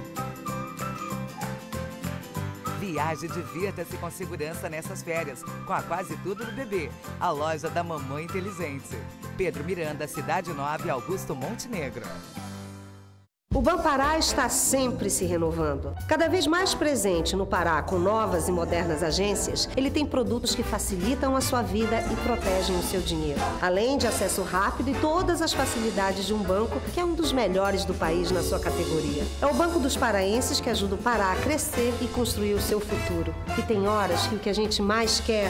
S: Viaje e divirta-se com segurança nessas férias, com a Quase Tudo do Bebê, a loja da mamãe inteligente. Pedro Miranda, Cidade Nova e Augusto Montenegro.
T: O Banpará está sempre se renovando. Cada vez mais presente no Pará com novas e modernas agências, ele tem produtos que facilitam a sua vida e protegem o seu dinheiro. Além de acesso rápido e todas as facilidades de um banco que é um dos melhores do país na sua categoria. É o Banco dos Paraenses que ajuda o Pará a crescer e construir o seu futuro. E tem horas que o que a gente mais quer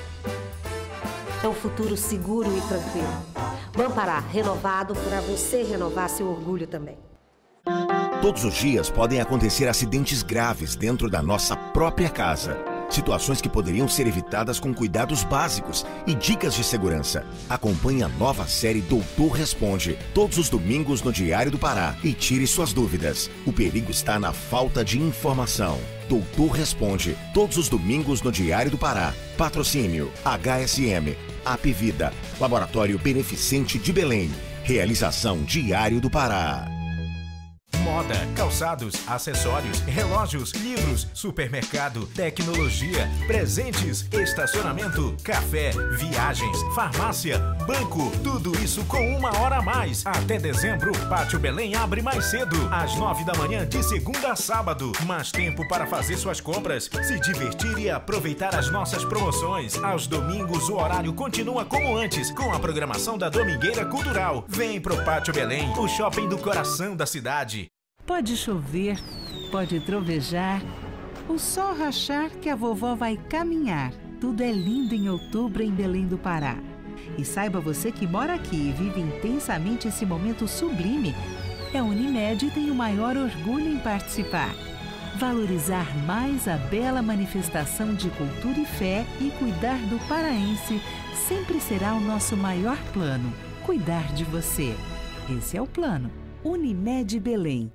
T: é um futuro seguro e tranquilo. Banpará, renovado para você renovar seu orgulho também.
U: Todos os dias podem acontecer acidentes graves dentro da nossa própria casa. Situações que poderiam ser evitadas com cuidados básicos e dicas de segurança. Acompanhe a nova série Doutor Responde, todos os domingos no Diário do Pará e tire suas dúvidas. O perigo está na falta de informação. Doutor Responde, todos os domingos no Diário do Pará. Patrocínio H S M, Apvida, Laboratório Beneficente de Belém. Realização Diário do Pará.
E: moda, calçados, acessórios, relógios, livros, supermercado, tecnologia, presentes, estacionamento, café, viagens, farmácia, banco, tudo isso com uma hora a mais. Até dezembro, o Pátio Belém abre mais cedo, às nove da manhã de segunda a sábado. Mais tempo para fazer suas compras, se divertir e aproveitar as nossas promoções. Aos domingos, o horário continua como antes, com a programação da Domingueira Cultural. Vem pro Pátio Belém, o shopping do coração da cidade.
V: Pode chover, pode trovejar, o sol rachar que a vovó vai caminhar. Tudo é lindo em outubro em Belém do Pará. E saiba você que mora aqui e vive intensamente esse momento sublime, a Unimed tem o maior orgulho em participar. Valorizar mais a bela manifestação de cultura e fé e cuidar do paraense sempre será o nosso maior plano. Cuidar de você. Esse é o plano. Unimed Belém.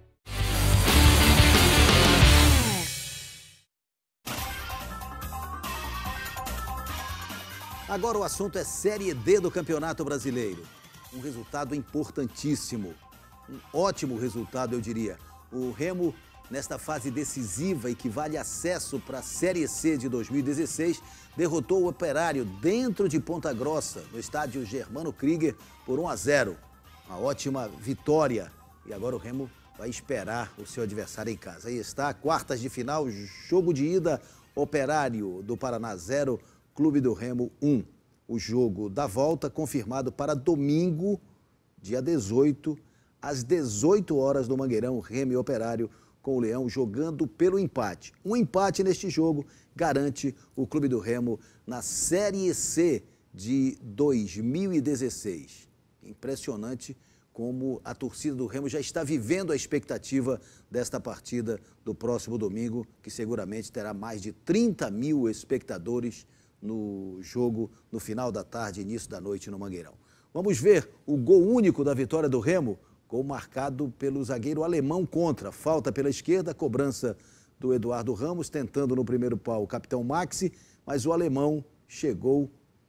B: Agora o assunto é Série D do Campeonato Brasileiro. Um resultado importantíssimo. Um ótimo resultado, eu diria. O Remo, nesta fase decisiva e que vale acesso para a Série C de dois mil e dezesseis, derrotou o Operário dentro de Ponta Grossa, no estádio Germano Krieger, por um a zero. Uma ótima vitória. E agora o Remo vai esperar o seu adversário em casa. Aí está, quartas de final, jogo de ida, Operário do Paraná zero, Clube do Remo um. O jogo da volta confirmado para domingo, dia dezoito, às dezoito horas no Mangueirão, Remo e Operário, com o Leão jogando pelo empate. Um empate neste jogo garante o Clube do Remo na Série C de dois mil e dezesseis. Impressionante como a torcida do Remo já está vivendo a expectativa desta partida do próximo domingo, que seguramente terá mais de trinta mil espectadores no jogo no final da tarde, início da noite no Mangueirão. Vamos ver o gol único da vitória do Remo, gol marcado pelo zagueiro alemão contra. Falta pela esquerda, cobrança do Eduardo Ramos, tentando no primeiro pau o capitão Maxi, mas o alemão chegou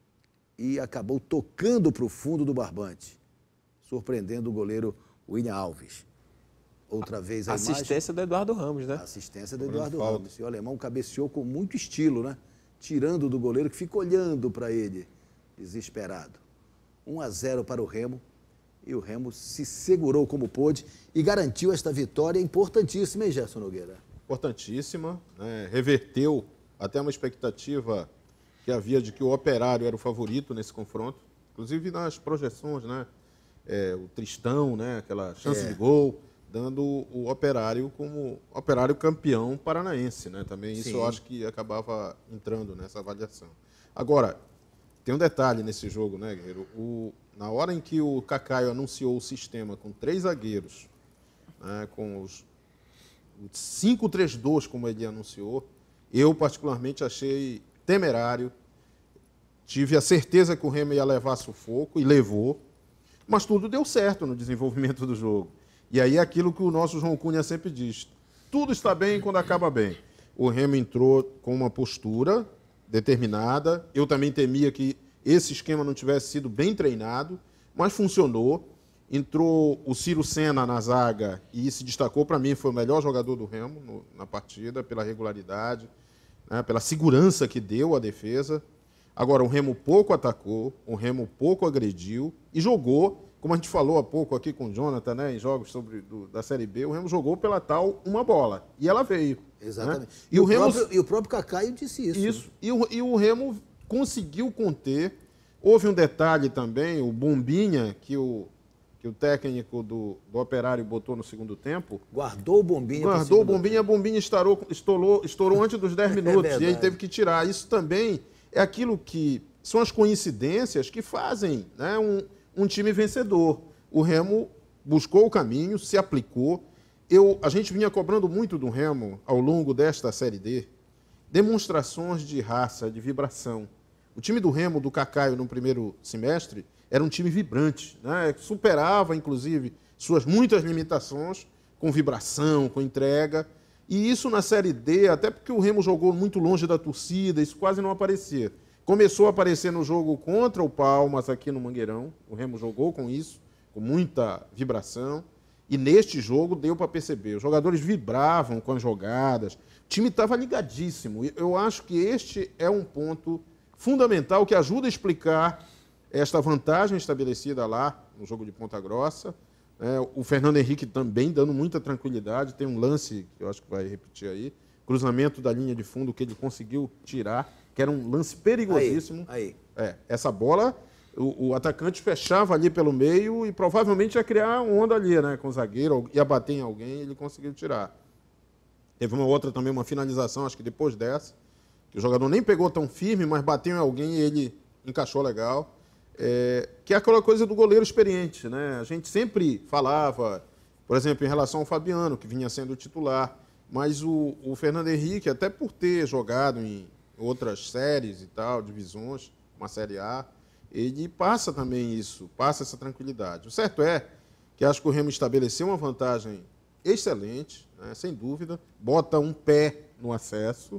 B: e acabou tocando para o fundo do barbante, surpreendendo o goleiro William Alves. Outra vez a
I: assistência
B: imagem,
I: do Eduardo Ramos, né?
B: Assistência do Eduardo Ramos. E o alemão cabeceou com muito estilo, né? Tirando do goleiro que fica olhando para ele, desesperado. um a zero para o Remo. E o Remo se segurou como pôde e garantiu esta vitória importantíssima, hein, Gerson Nogueira?
H: Importantíssima, né? Reverteu até uma expectativa que havia de que o Operário era o favorito nesse confronto, inclusive nas projeções, né? É, o Tristão, né? Aquela chance é. de gol, dando o Operário como Operário campeão paranaense, né? Também isso Sim. eu acho que acabava entrando nessa avaliação. Agora, tem um detalhe nesse jogo, né, Guerreiro? O, na hora em que o Cacaio anunciou o sistema com três zagueiros, né, com os, o cinco três dois, como ele anunciou, eu particularmente achei temerário. Tive a certeza que o Remo ia levar sufoco, e levou, mas tudo deu certo no desenvolvimento do jogo. E aí é aquilo que o nosso João Cunha sempre diz, tudo está bem quando acaba bem. O Remo entrou com uma postura determinada, eu também temia que esse esquema não tivesse sido bem treinado, mas funcionou. Entrou o Ciro Senna na zaga e se destacou, para mim, foi o melhor jogador do Remo no, na partida, pela regularidade, né, pela segurança que deu à defesa. Agora, o Remo pouco atacou, o Remo pouco agrediu e jogou, como a gente falou há pouco aqui com o Jonathan, né, em jogos sobre, do, da Série B, o Remo jogou pela tal uma bola, e ela veio.
B: Exatamente. Né?
H: E,
B: e,
H: o
B: o
H: Remo,
B: próprio, e o próprio Cacaio disse isso.
H: Isso. Né? E, o, e o Remo conseguiu conter. Houve um detalhe também, o Bombinha, que o, que o técnico do, do Operário botou no segundo tempo.
B: Guardou o Bombinha.
H: Guardou o Bombinha, a Bombinha estourou, estourou, estourou antes dos dez minutos. É e ele teve que tirar. Isso também é aquilo que são as coincidências que fazem, né, um, um time vencedor. O Remo buscou o caminho, se aplicou. Eu, a gente vinha cobrando muito do Remo ao longo desta Série D, demonstrações de raça, de vibração. O time do Remo, do Cacaio, no primeiro semestre, era um time vibrante, né? Superava, inclusive, suas muitas limitações, com vibração, com entrega. E isso na Série D, até porque o Remo jogou muito longe da torcida, isso quase não aparecia. Começou a aparecer no jogo contra o Palmas, aqui no Mangueirão. O Remo jogou com isso, com muita vibração. E neste jogo deu para perceber, os jogadores vibravam com as jogadas, o time estava ligadíssimo. Eu acho que este é um ponto fundamental que ajuda a explicar esta vantagem estabelecida lá no jogo de Ponta Grossa. É, o Fernando Henrique também dando muita tranquilidade. Tem um lance que eu acho que vai repetir aí, cruzamento da linha de fundo que ele conseguiu tirar, que era um lance perigosíssimo.
B: Aí, aí.
H: É, essa bola, o, o atacante fechava ali pelo meio e provavelmente ia criar uma onda ali, né, com o zagueiro, ia bater em alguém e ele conseguiu tirar. Teve uma outra também, uma finalização, acho que depois dessa, que o jogador nem pegou tão firme, mas bateu em alguém e ele encaixou legal. É, que é aquela coisa do goleiro experiente, né? A gente sempre falava, por exemplo, em relação ao Fabiano, que vinha sendo titular, mas o, o Fernando Henrique, até por ter jogado em outras séries e tal, divisões, uma Série A, ele passa também isso, passa essa tranquilidade. O certo é que acho que o Remo estabeleceu uma vantagem excelente, né? Sem dúvida, bota um pé no acesso.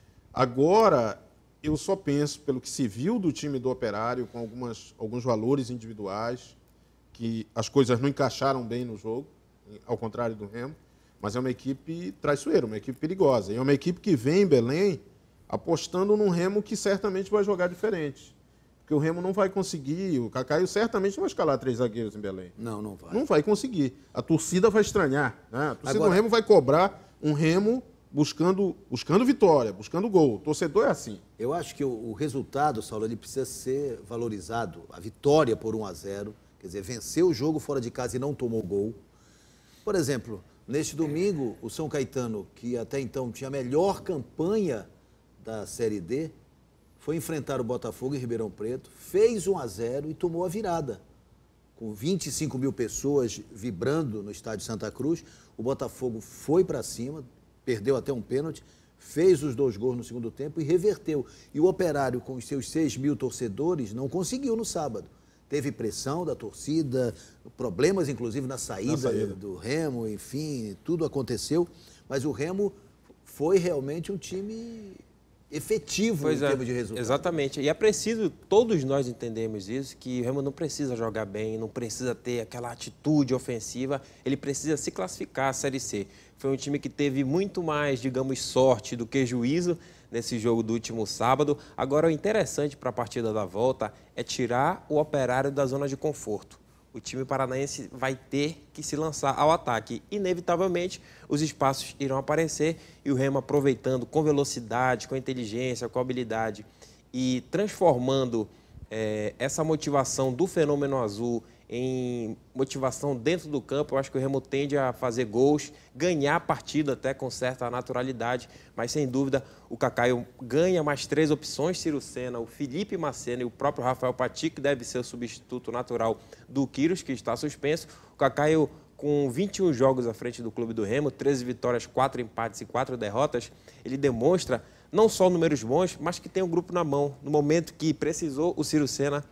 H: Agora, eu só penso, pelo que se viu do time do Operário, com algumas, alguns valores individuais, que as coisas não encaixaram bem no jogo, ao contrário do Remo, mas é uma equipe traiçoeira, uma equipe perigosa. E é uma equipe que vem em Belém apostando num Remo que certamente vai jogar diferente. Porque o Remo não vai conseguir, o Cacaio certamente não vai escalar três zagueiros em Belém.
B: Não, não vai.
H: Não vai conseguir. A torcida vai estranhar, né? A torcida
B: Agora...
H: do Remo vai cobrar um Remo buscando, buscando vitória, buscando gol. O torcedor é assim.
B: Eu acho que o, o resultado, Saulo, ele precisa ser valorizado. A vitória por um a zero, quer dizer, venceu o jogo fora de casa e não tomou gol. Por exemplo, neste domingo, o São Caetano, que até então tinha a melhor campanha da Série D, foi enfrentar o Botafogo em Ribeirão Preto, fez um a zero e tomou a virada. Com vinte e cinco mil pessoas vibrando no estádio Santa Cruz, o Botafogo foi para cima, perdeu até um pênalti, fez os dois gols no segundo tempo e reverteu. E o Operário, com os seus seis mil torcedores, não conseguiu no sábado. Teve pressão da torcida, problemas inclusive na saída, na saída do Remo, enfim, tudo aconteceu. Mas o Remo foi realmente um time efetivo
I: pois
B: em
I: é,
B: termos de resultado.
I: Exatamente. E é preciso, todos nós entendemos isso, que o Remo não precisa jogar bem, não precisa ter aquela atitude ofensiva, ele precisa se classificar a Série C. Foi um time que teve muito mais, digamos, sorte do que juízo nesse jogo do último sábado. Agora, o interessante para a partida da volta é tirar o Operário da zona de conforto. O time paranaense vai ter que se lançar ao ataque. Inevitavelmente, os espaços irão aparecer e o Remo, aproveitando com velocidade, com inteligência, com habilidade e transformando é, essa motivação do fenômeno azul em motivação dentro do campo, eu acho que o Remo tende a fazer gols, ganhar a partida até com certa naturalidade, mas sem dúvida o Cacaio ganha mais três opções, Ciro Sena, o Felipe Macena e o próprio Rafael Pati, que deve ser o substituto natural do Queiroz, que está suspenso. O Cacaio, com vinte e um jogos à frente do clube do Remo, treze vitórias, quatro empates e quatro derrotas, ele demonstra não só números bons, mas que tem um grupo na mão. No momento que precisou, o Ciro Sena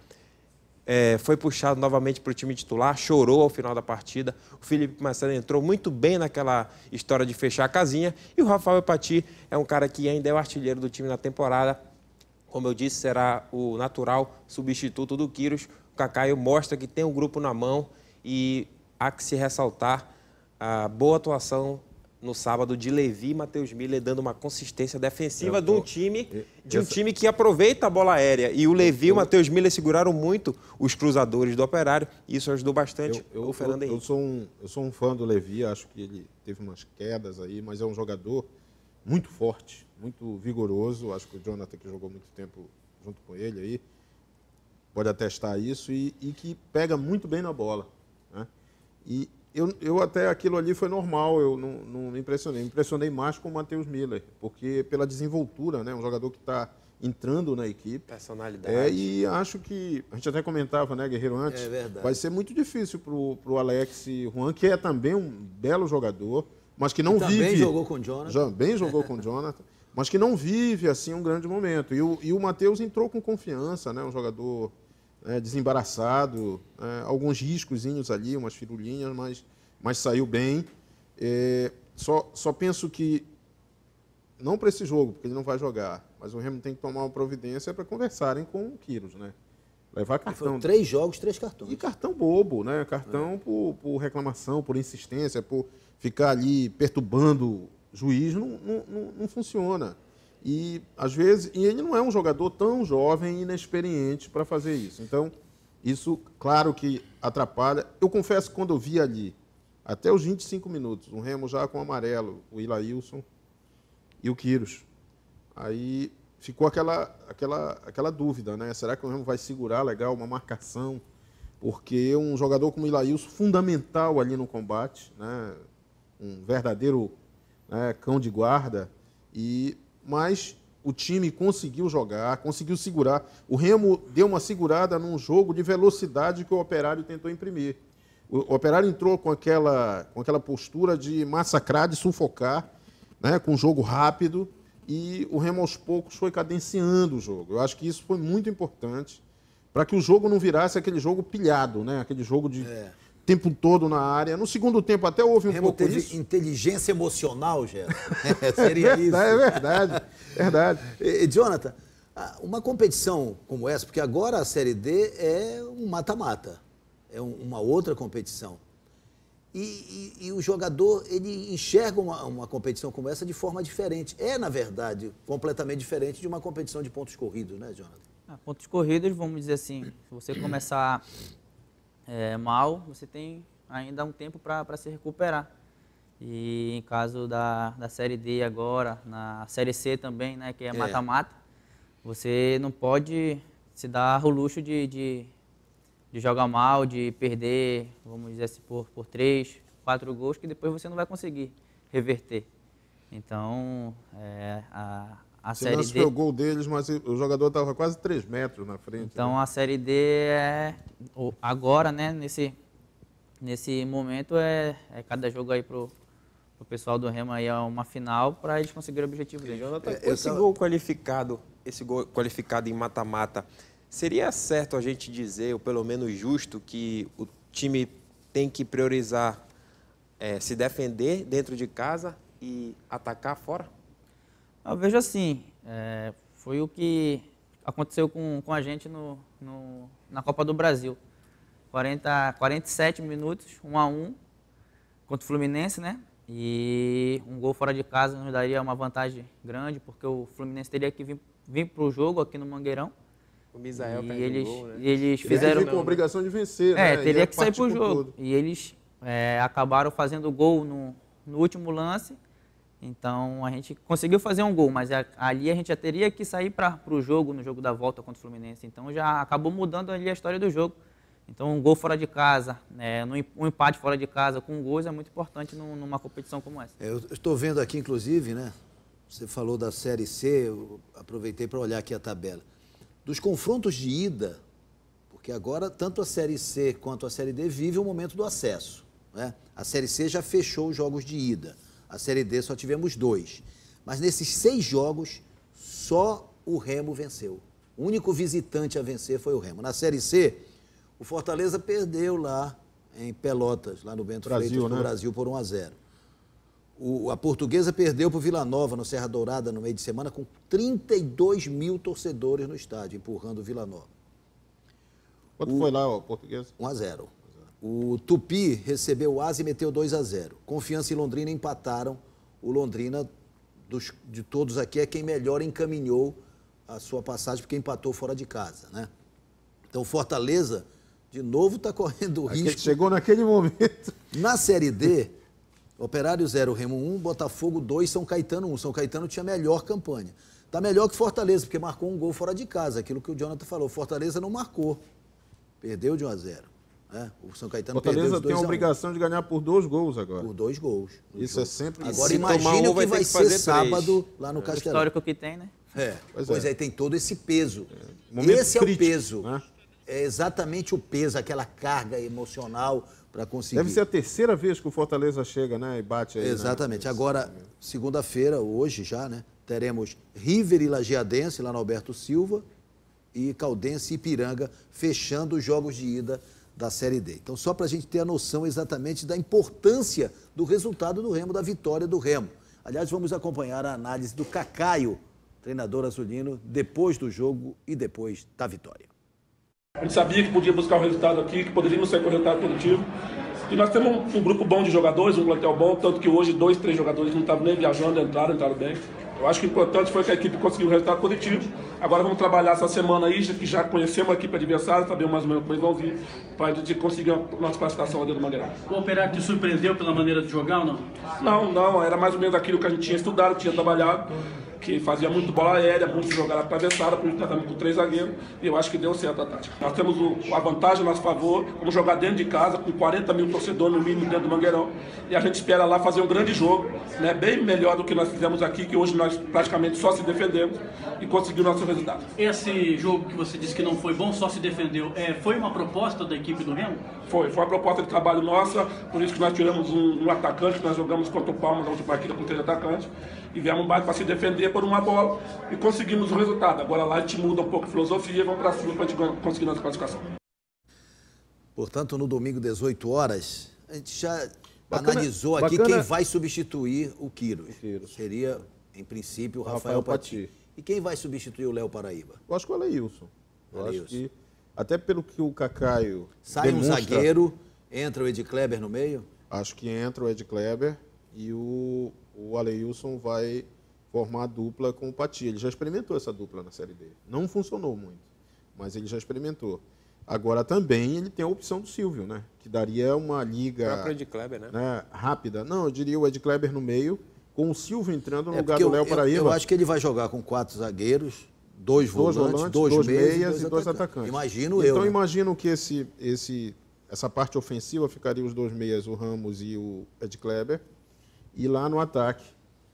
I: É, foi puxado novamente para o time titular, chorou ao final da partida. O Felipe Macena entrou muito bem naquela história de fechar a casinha. E o Rafael Pati é um cara que ainda é o artilheiro do time na temporada. Como eu disse, será o natural substituto do Queiroz. O Cacaio mostra que tem um grupo na mão e há que se ressaltar a boa atuação no sábado de Levi e Matheus Miller, dando uma consistência defensiva eu, de um time de um essa... time que aproveita a bola aérea. E o Levi eu, e o Matheus Miller seguraram muito os cruzadores do Operário e isso ajudou bastante
H: eu, eu,
I: o Fernando Henrique.
H: Eu sou, um, eu sou um fã do Levi, acho que ele teve umas quedas aí, mas é um jogador muito forte, muito vigoroso. Acho que o Jonathan, que jogou muito tempo junto com ele aí, pode atestar isso e, e que pega muito bem na bola, né? E Eu, eu até aquilo ali foi normal, eu não, não me impressionei. Me impressionei mais com o Matheus Miller, porque pela desenvoltura, né? Um jogador que está entrando na equipe.
I: Personalidade.
H: É, e acho que, a gente até comentava, né, Guerreiro, antes,
B: é verdade.
H: Vai ser muito difícil para o Alex Juan, que é também um belo jogador, mas que não
B: que
H: vive...
B: Também jogou com o Jonathan.
H: Já, bem jogou com o Jonathan, mas que não vive, assim, um grande momento. E o, e o Matheus entrou com confiança, né? Um jogador... É, desembaraçado, é, alguns riscozinhos ali, umas firulinhas, mas, mas saiu bem. É, só, só penso que, não para esse jogo, porque ele não vai jogar, mas o Remo tem que tomar uma providência para conversarem com o Queiroz, né? Levar cartão.
B: Foi três jogos, três cartões.
H: E cartão bobo, né? Cartão é. por, por reclamação, por insistência, por ficar ali perturbando o juiz, não, não, não, não funciona. E, às vezes, e ele não é um jogador tão jovem e inexperiente para fazer isso. Então, isso, claro que atrapalha. Eu confesso que quando eu vi ali, até os vinte e cinco minutos, um Remo já com o amarelo, o Ilailson e o Queiroz. Aí ficou aquela, aquela, aquela dúvida, né? Será que o Remo vai segurar legal uma marcação? Porque um jogador como o Ilailson, fundamental ali no combate, né? Um verdadeiro, né, cão de guarda, e, mas o time conseguiu jogar, conseguiu segurar. O Remo deu uma segurada num jogo de velocidade que o Operário tentou imprimir. O Operário entrou com aquela, com aquela postura de massacrar, de sufocar, né, com jogo rápido, e o Remo aos poucos foi cadenciando o jogo. Eu acho que isso foi muito importante para que o jogo não virasse aquele jogo pilhado, né, aquele jogo de é. tempo todo na área. No segundo tempo até houve um
B: Remo
H: pouco
B: teve
H: isso.
B: Inteligência emocional, Gerson. É, seria isso.
H: É verdade, verdade.
B: E, Jonathan, uma competição como essa, porque agora a Série D é um mata-mata. É uma outra competição. E, e, e o jogador, ele enxerga uma, uma competição como essa de forma diferente. É, na verdade, completamente diferente de uma competição de pontos corridos, né, Jonathan?
C: Ah, pontos corridos, vamos dizer assim, se você começar é, mal, você tem ainda um tempo para se recuperar. E em caso da, da Série D agora, na Série C também, né, que é mata-mata, é. você não pode se dar o luxo de... de de jogar mal, de perder, vamos dizer assim, por, por três, quatro gols, que depois você não vai conseguir reverter. Então, é, a, a
H: Você
C: Série
H: não
C: D...
H: foi o gol deles, mas o jogador estava quase três metros na frente.
C: Então,
H: né?
C: a Série D é, agora, né, nesse, nesse momento, é, é cada jogo aí pro, pro pessoal do Remo aí é uma final para eles conseguirem o objetivo deles.
I: É, esse tava... gol qualificado, esse gol qualificado em mata-mata, seria certo a gente dizer, ou pelo menos justo, que o time tem que priorizar é, se defender dentro de casa e atacar fora?
C: Eu vejo assim, é, foi o que aconteceu com, com a gente no, no, na Copa do Brasil. quarenta, quarenta e sete minutos, um a um, contra o Fluminense, né? E um gol fora de casa nos daria uma vantagem grande, porque o Fluminense teria que vir, vir para o jogo aqui no Mangueirão.
I: O Misael perde
C: eles,
I: o gol, né?
C: eles fizeram...
H: com a obrigação de vencer,
C: é,
H: né?
C: teria que sair pro jogo. Tudo. E eles é, acabaram fazendo o gol no, no último lance. Então, a gente conseguiu fazer um gol, mas a, ali a gente já teria que sair para o jogo, no jogo da volta contra o Fluminense. Então, já acabou mudando ali a história do jogo. Então, um gol fora de casa, é, um empate fora de casa com gols é muito importante numa competição como essa.
B: Eu estou vendo aqui, inclusive, né? Você falou da Série C, eu aproveitei para olhar aqui a tabela. Dos confrontos de ida, porque agora tanto a Série C quanto a Série D vive o momento do acesso, né? A Série C já fechou os jogos de ida, a Série D só tivemos dois. Mas nesses seis jogos, só o Remo venceu. O único visitante a vencer foi o Remo. Na Série C, o Fortaleza perdeu lá em Pelotas, lá no Bento
H: Brasil,
B: Freitas, no
H: né?
B: Brasil, por um a zero. O, a Portuguesa perdeu para o Vila Nova, no Serra Dourada, no meio de semana, com trinta e dois mil torcedores no estádio, empurrando o Vila Nova.
H: Quanto o, foi lá, o Portuguesa?
B: um a zero. O Tupi recebeu o Asa e meteu dois a zero. Confiança e Londrina empataram. O Londrina, dos, de todos aqui, é quem melhor encaminhou a sua passagem, porque empatou fora de casa, né? Então, Fortaleza, de novo, está correndo o
H: Aquele
B: risco.
H: Chegou naquele momento.
B: Na Série D... Operário zero, Remo um, Botafogo dois, São Caetano um. São Caetano tinha melhor campanha. Está melhor que Fortaleza, porque marcou um gol fora de casa, aquilo que o Jonathan falou. Fortaleza não marcou. Perdeu de um a zero. Né? O São Caetano
H: Fortaleza
B: perdeu de dois
H: tem a obrigação de ganhar por dois gols agora.
B: Por dois gols.
H: Isso
B: jogo.
H: é sempre...
B: Agora imagine o que vai ser sábado lá no
C: é.
B: Castelão.
C: O histórico que tem, né?
B: É, pois, pois é. é, tem todo esse peso.
H: É.
B: Esse é
H: crítico,
B: o peso.
H: Né?
B: É exatamente o peso, aquela carga emocional para conseguir.
H: Deve ser a terceira vez que o Fortaleza chega, né, e bate aí.
B: Exatamente.
H: Né?
B: Agora, segunda-feira, hoje já, né, teremos River e Lajeadense lá no Alberto Silva e Caldense e Ipiranga fechando os jogos de ida da Série D. Então, só para a gente ter a noção exatamente da importância do resultado do Remo, da vitória do Remo. Aliás, vamos acompanhar a análise do Cacaio, treinador azulino, depois do jogo e depois da vitória.
D: A gente sabia que podia buscar o resultado aqui, que poderíamos sair com o resultado positivo. E nós temos um grupo bom de jogadores, um plantel bom, tanto que hoje dois, três jogadores não estavam nem viajando, entraram, entraram bem. Eu acho que o importante foi que a equipe conseguiu um resultado positivo. Agora vamos trabalhar essa semana aí, que já conhecemos a equipe adversária, sabemos mais ou menos como eles vão vir, para a gente conseguir a nossa classificação ali do Mangueirão.
F: O Operário te surpreendeu pela maneira de jogar ou não?
D: Não, não, era mais ou menos aquilo que a gente tinha estudado, tinha trabalhado, que fazia muito bola aérea, muito jogada atravessada, por isso nós estamos com três zagueiros, e eu acho que deu certo a tática. Nós temos o, a vantagem a nosso favor, vamos jogar dentro de casa, com quarenta mil torcedores no mínimo dentro do Mangueirão, e a gente espera lá fazer um grande jogo, né, bem melhor do que nós fizemos aqui, que hoje nós praticamente só se defendemos e conseguimos nosso resultado.
F: Esse jogo que você disse que não foi bom, só se defendeu, é, foi uma proposta da equipe do Remo?
D: Foi, foi uma proposta de trabalho nossa, por isso que nós tiramos um, um atacante, nós jogamos contra o Palmas na última partida com três atacantes, e viemos mais para se defender por uma bola e conseguimos o resultado. Agora lá a gente muda um pouco a filosofia e vamos para cima para a gente conseguir nossa classificação.
B: Portanto, no domingo, dezoito horas, a gente já
H: Bacana,
B: analisou aqui
H: bacana.
B: quem vai substituir o Queiroz. Seria, em princípio, o Rafael, Rafael Pati. Pati. E quem vai substituir o Léo Paraíba?
H: Eu acho que o Aleilson. Eu acho que, até pelo que o Cacaio
B: Sai demonstra, um zagueiro, entra o Ed Kleber no meio?
H: Acho que entra o Ed Kleber e o, o Aleilson vai formar a dupla com o Pati. Ele já experimentou essa dupla na Série B. Não funcionou muito, mas ele já experimentou. Agora também ele tem a opção do Silvio, né? Que daria uma liga...
I: O próprio Ed Kleber, né?
H: né? Rápida. Não, eu diria o Ed Kleber no meio, com o Silvio entrando no é lugar do Léo Paraíba.
B: Eu, eu acho que ele vai jogar com quatro zagueiros, dois volantes, dois, volantes, dois, dois meias, meias e dois, e dois atacantes. atacantes. Imagino
H: então,
B: eu. Então
H: né? imagino que esse, esse, essa parte ofensiva ficaria os dois meias, o Ramos e o Ed Kleber. E lá no ataque,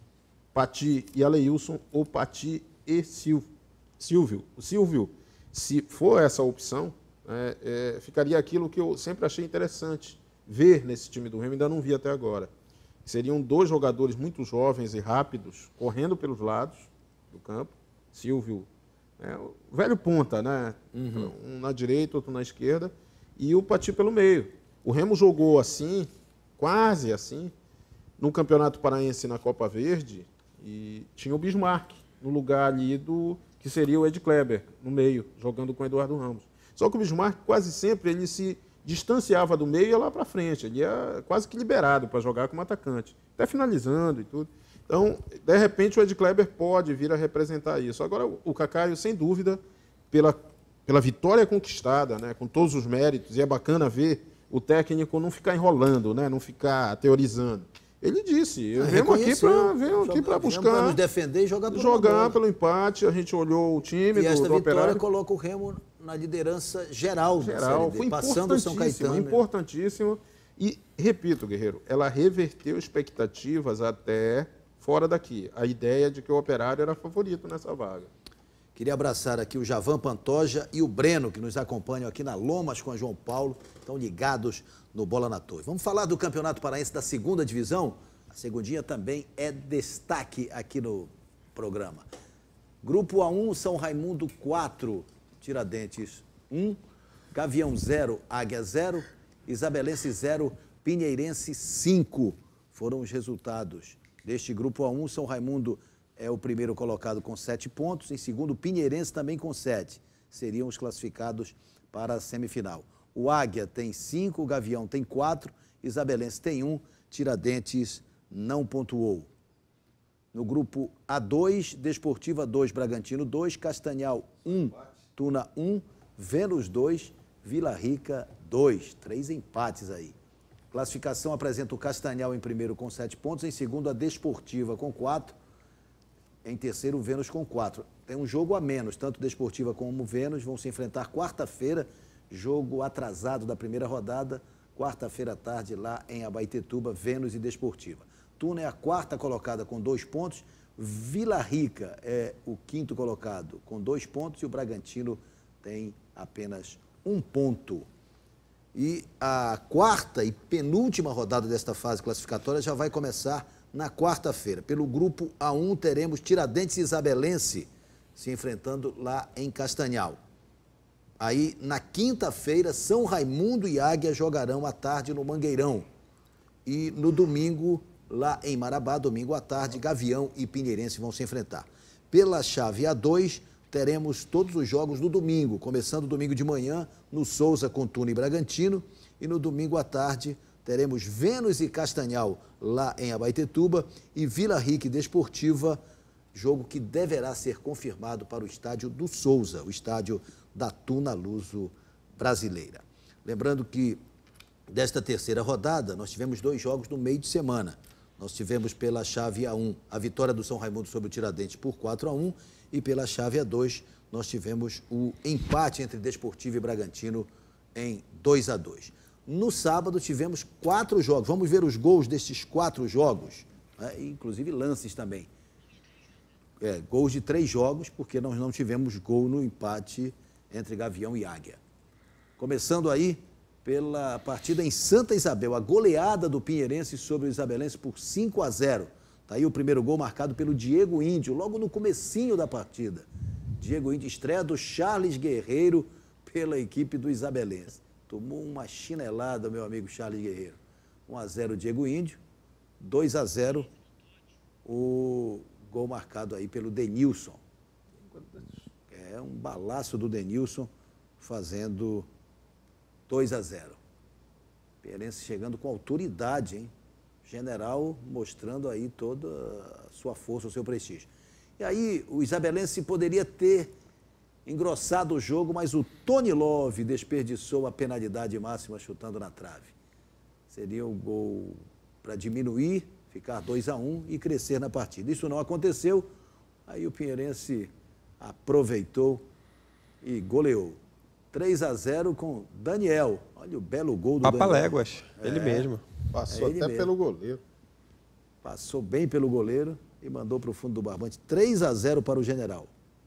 H: Pati e Aleilson, ou Pati e Silvio. Silvio. O Silvio, se for essa opção, é, é, ficaria aquilo que eu sempre achei interessante ver nesse time do Remo, ainda não vi até agora. Seriam dois jogadores muito jovens e rápidos, correndo pelos lados do campo. Silvio, né, o velho ponta, né? Uhum. Um na direita, outro na esquerda, e o Pati pelo meio. O Remo jogou assim, quase assim, no Campeonato Paraense na Copa Verde, e tinha o Bismarck no lugar ali do que seria o Ed Kleber, no meio, jogando com o Eduardo Ramos. Só que o Bismarck quase sempre ele se distanciava do meio e ia lá para frente. Ele ia quase que liberado para jogar como atacante, até finalizando e tudo. Então, de repente, o Ed Kleber pode vir a representar isso. Agora, o Cacaio, sem dúvida, pela, pela vitória conquistada, né, com todos os méritos, e é bacana ver o técnico não ficar enrolando, né, não ficar teorizando. Ele disse, eu venho aqui para venho aqui para buscar
B: para nos defender e jogar pelo
H: jogar pelo empate. A gente olhou o time
B: e do, esta
H: do
B: vitória
H: Operário.
B: Coloca o Remo na liderança geral,
H: geral. Foi
B: passando o São Caetano.
H: Importantíssimo. E repito, Guerreiro, ela reverteu expectativas até fora daqui. A ideia de que o Operário era favorito nessa vaga.
B: Queria abraçar aqui o Javan Pantoja e o Breno, que nos acompanham aqui na Lomas com a João Paulo, estão ligados no Bola na Torre. Vamos falar do Campeonato Paraense da segunda divisão? A segundinha também é destaque aqui no programa. Grupo A um, São Raimundo quatro, Tiradentes um, Gavião zero, Águia zero, Isabelense zero, Pinheirense cinco. Foram os resultados deste Grupo A um. São Raimundo é o primeiro colocado com sete pontos, em segundo Pinheirense também com sete. Seriam os classificados para a semifinal. O Águia tem cinco, o Gavião tem quatro, Isabelense tem um, Tiradentes não pontuou. No grupo A dois, Desportiva dois, Bragantino dois, Castanhal um, Tuna um, Vênus dois, Vila Rica dois. Três empates aí. Classificação apresenta o Castanhal em primeiro com sete pontos, em segundo a Desportiva com quatro, em terceiro o Vênus com quatro. Tem um jogo a menos, tanto Desportiva como o Vênus vão se enfrentar quarta-feira, jogo atrasado da primeira rodada, quarta-feira à tarde lá em Abaetetuba, Vênus e Desportiva. Tuna é a quarta colocada com dois pontos, Vila Rica é o quinto colocado com dois pontos e o Bragantino tem apenas um ponto. E a quarta e penúltima rodada desta fase classificatória já vai começar na quarta-feira. Pelo grupo A um teremos Tiradentes e Isabelense se enfrentando lá em Castanhal. Aí, na quinta-feira, São Raimundo e Águia jogarão à tarde no Mangueirão. E no domingo, lá em Marabá, domingo à tarde, Gavião e Pinheirense vão se enfrentar. Pela chave A dois, teremos todos os jogos no domingo, começando domingo de manhã no Souza com Tuna e Bragantino, e no domingo à tarde teremos Vênus e Castanhal lá em Abaetetuba e Vila Rica e Desportiva, jogo que deverá ser confirmado para o estádio do Souza, o estádio da Tuna Luso Brasileira. Lembrando que desta terceira rodada nós tivemos dois jogos no meio de semana. Nós tivemos pela chave A um a vitória do São Raimundo sobre o Tiradentes por quatro a um e pela chave A dois nós tivemos o empate entre Desportivo e Bragantino em dois a dois. No sábado tivemos quatro jogos. Vamos ver os gols destes quatro jogos, né? Inclusive lances também. É, gols de três jogos, porque nós não tivemos gol no empate entre Gavião e Águia. Começando aí pela partida em Santa Isabel, a goleada do Pinheirense sobre o Isabelense por cinco a zero. Está aí o primeiro gol marcado pelo Diego Índio, logo no comecinho da partida. Diego Índio, estreia do Charles Guerreiro pela equipe do Isabelense. Tomou uma chinelada, meu amigo Charles Guerreiro. um a zero Diego Índio, dois a zero o gol marcado aí pelo Denilson. É um balaço do Denilson fazendo dois a zero. Pinheirense chegando com autoridade, hein? General mostrando aí toda a sua força, o seu prestígio. E aí o Isabelense poderia ter engrossado o jogo, mas o Tony Love desperdiçou a penalidade máxima chutando na trave. Seria um gol para diminuir, ficar dois a um e crescer na partida. Isso não aconteceu, aí o Pinheirense aproveitou e goleou. três a zero com Daniel. Olha o belo gol do Daniel.
I: Papaléguas, ele
B: é,
I: mesmo.
H: Passou
B: é ele
H: até
B: mesmo.
H: pelo goleiro.
B: Passou bem pelo goleiro e mandou para o fundo do barbante. três a zero para o General.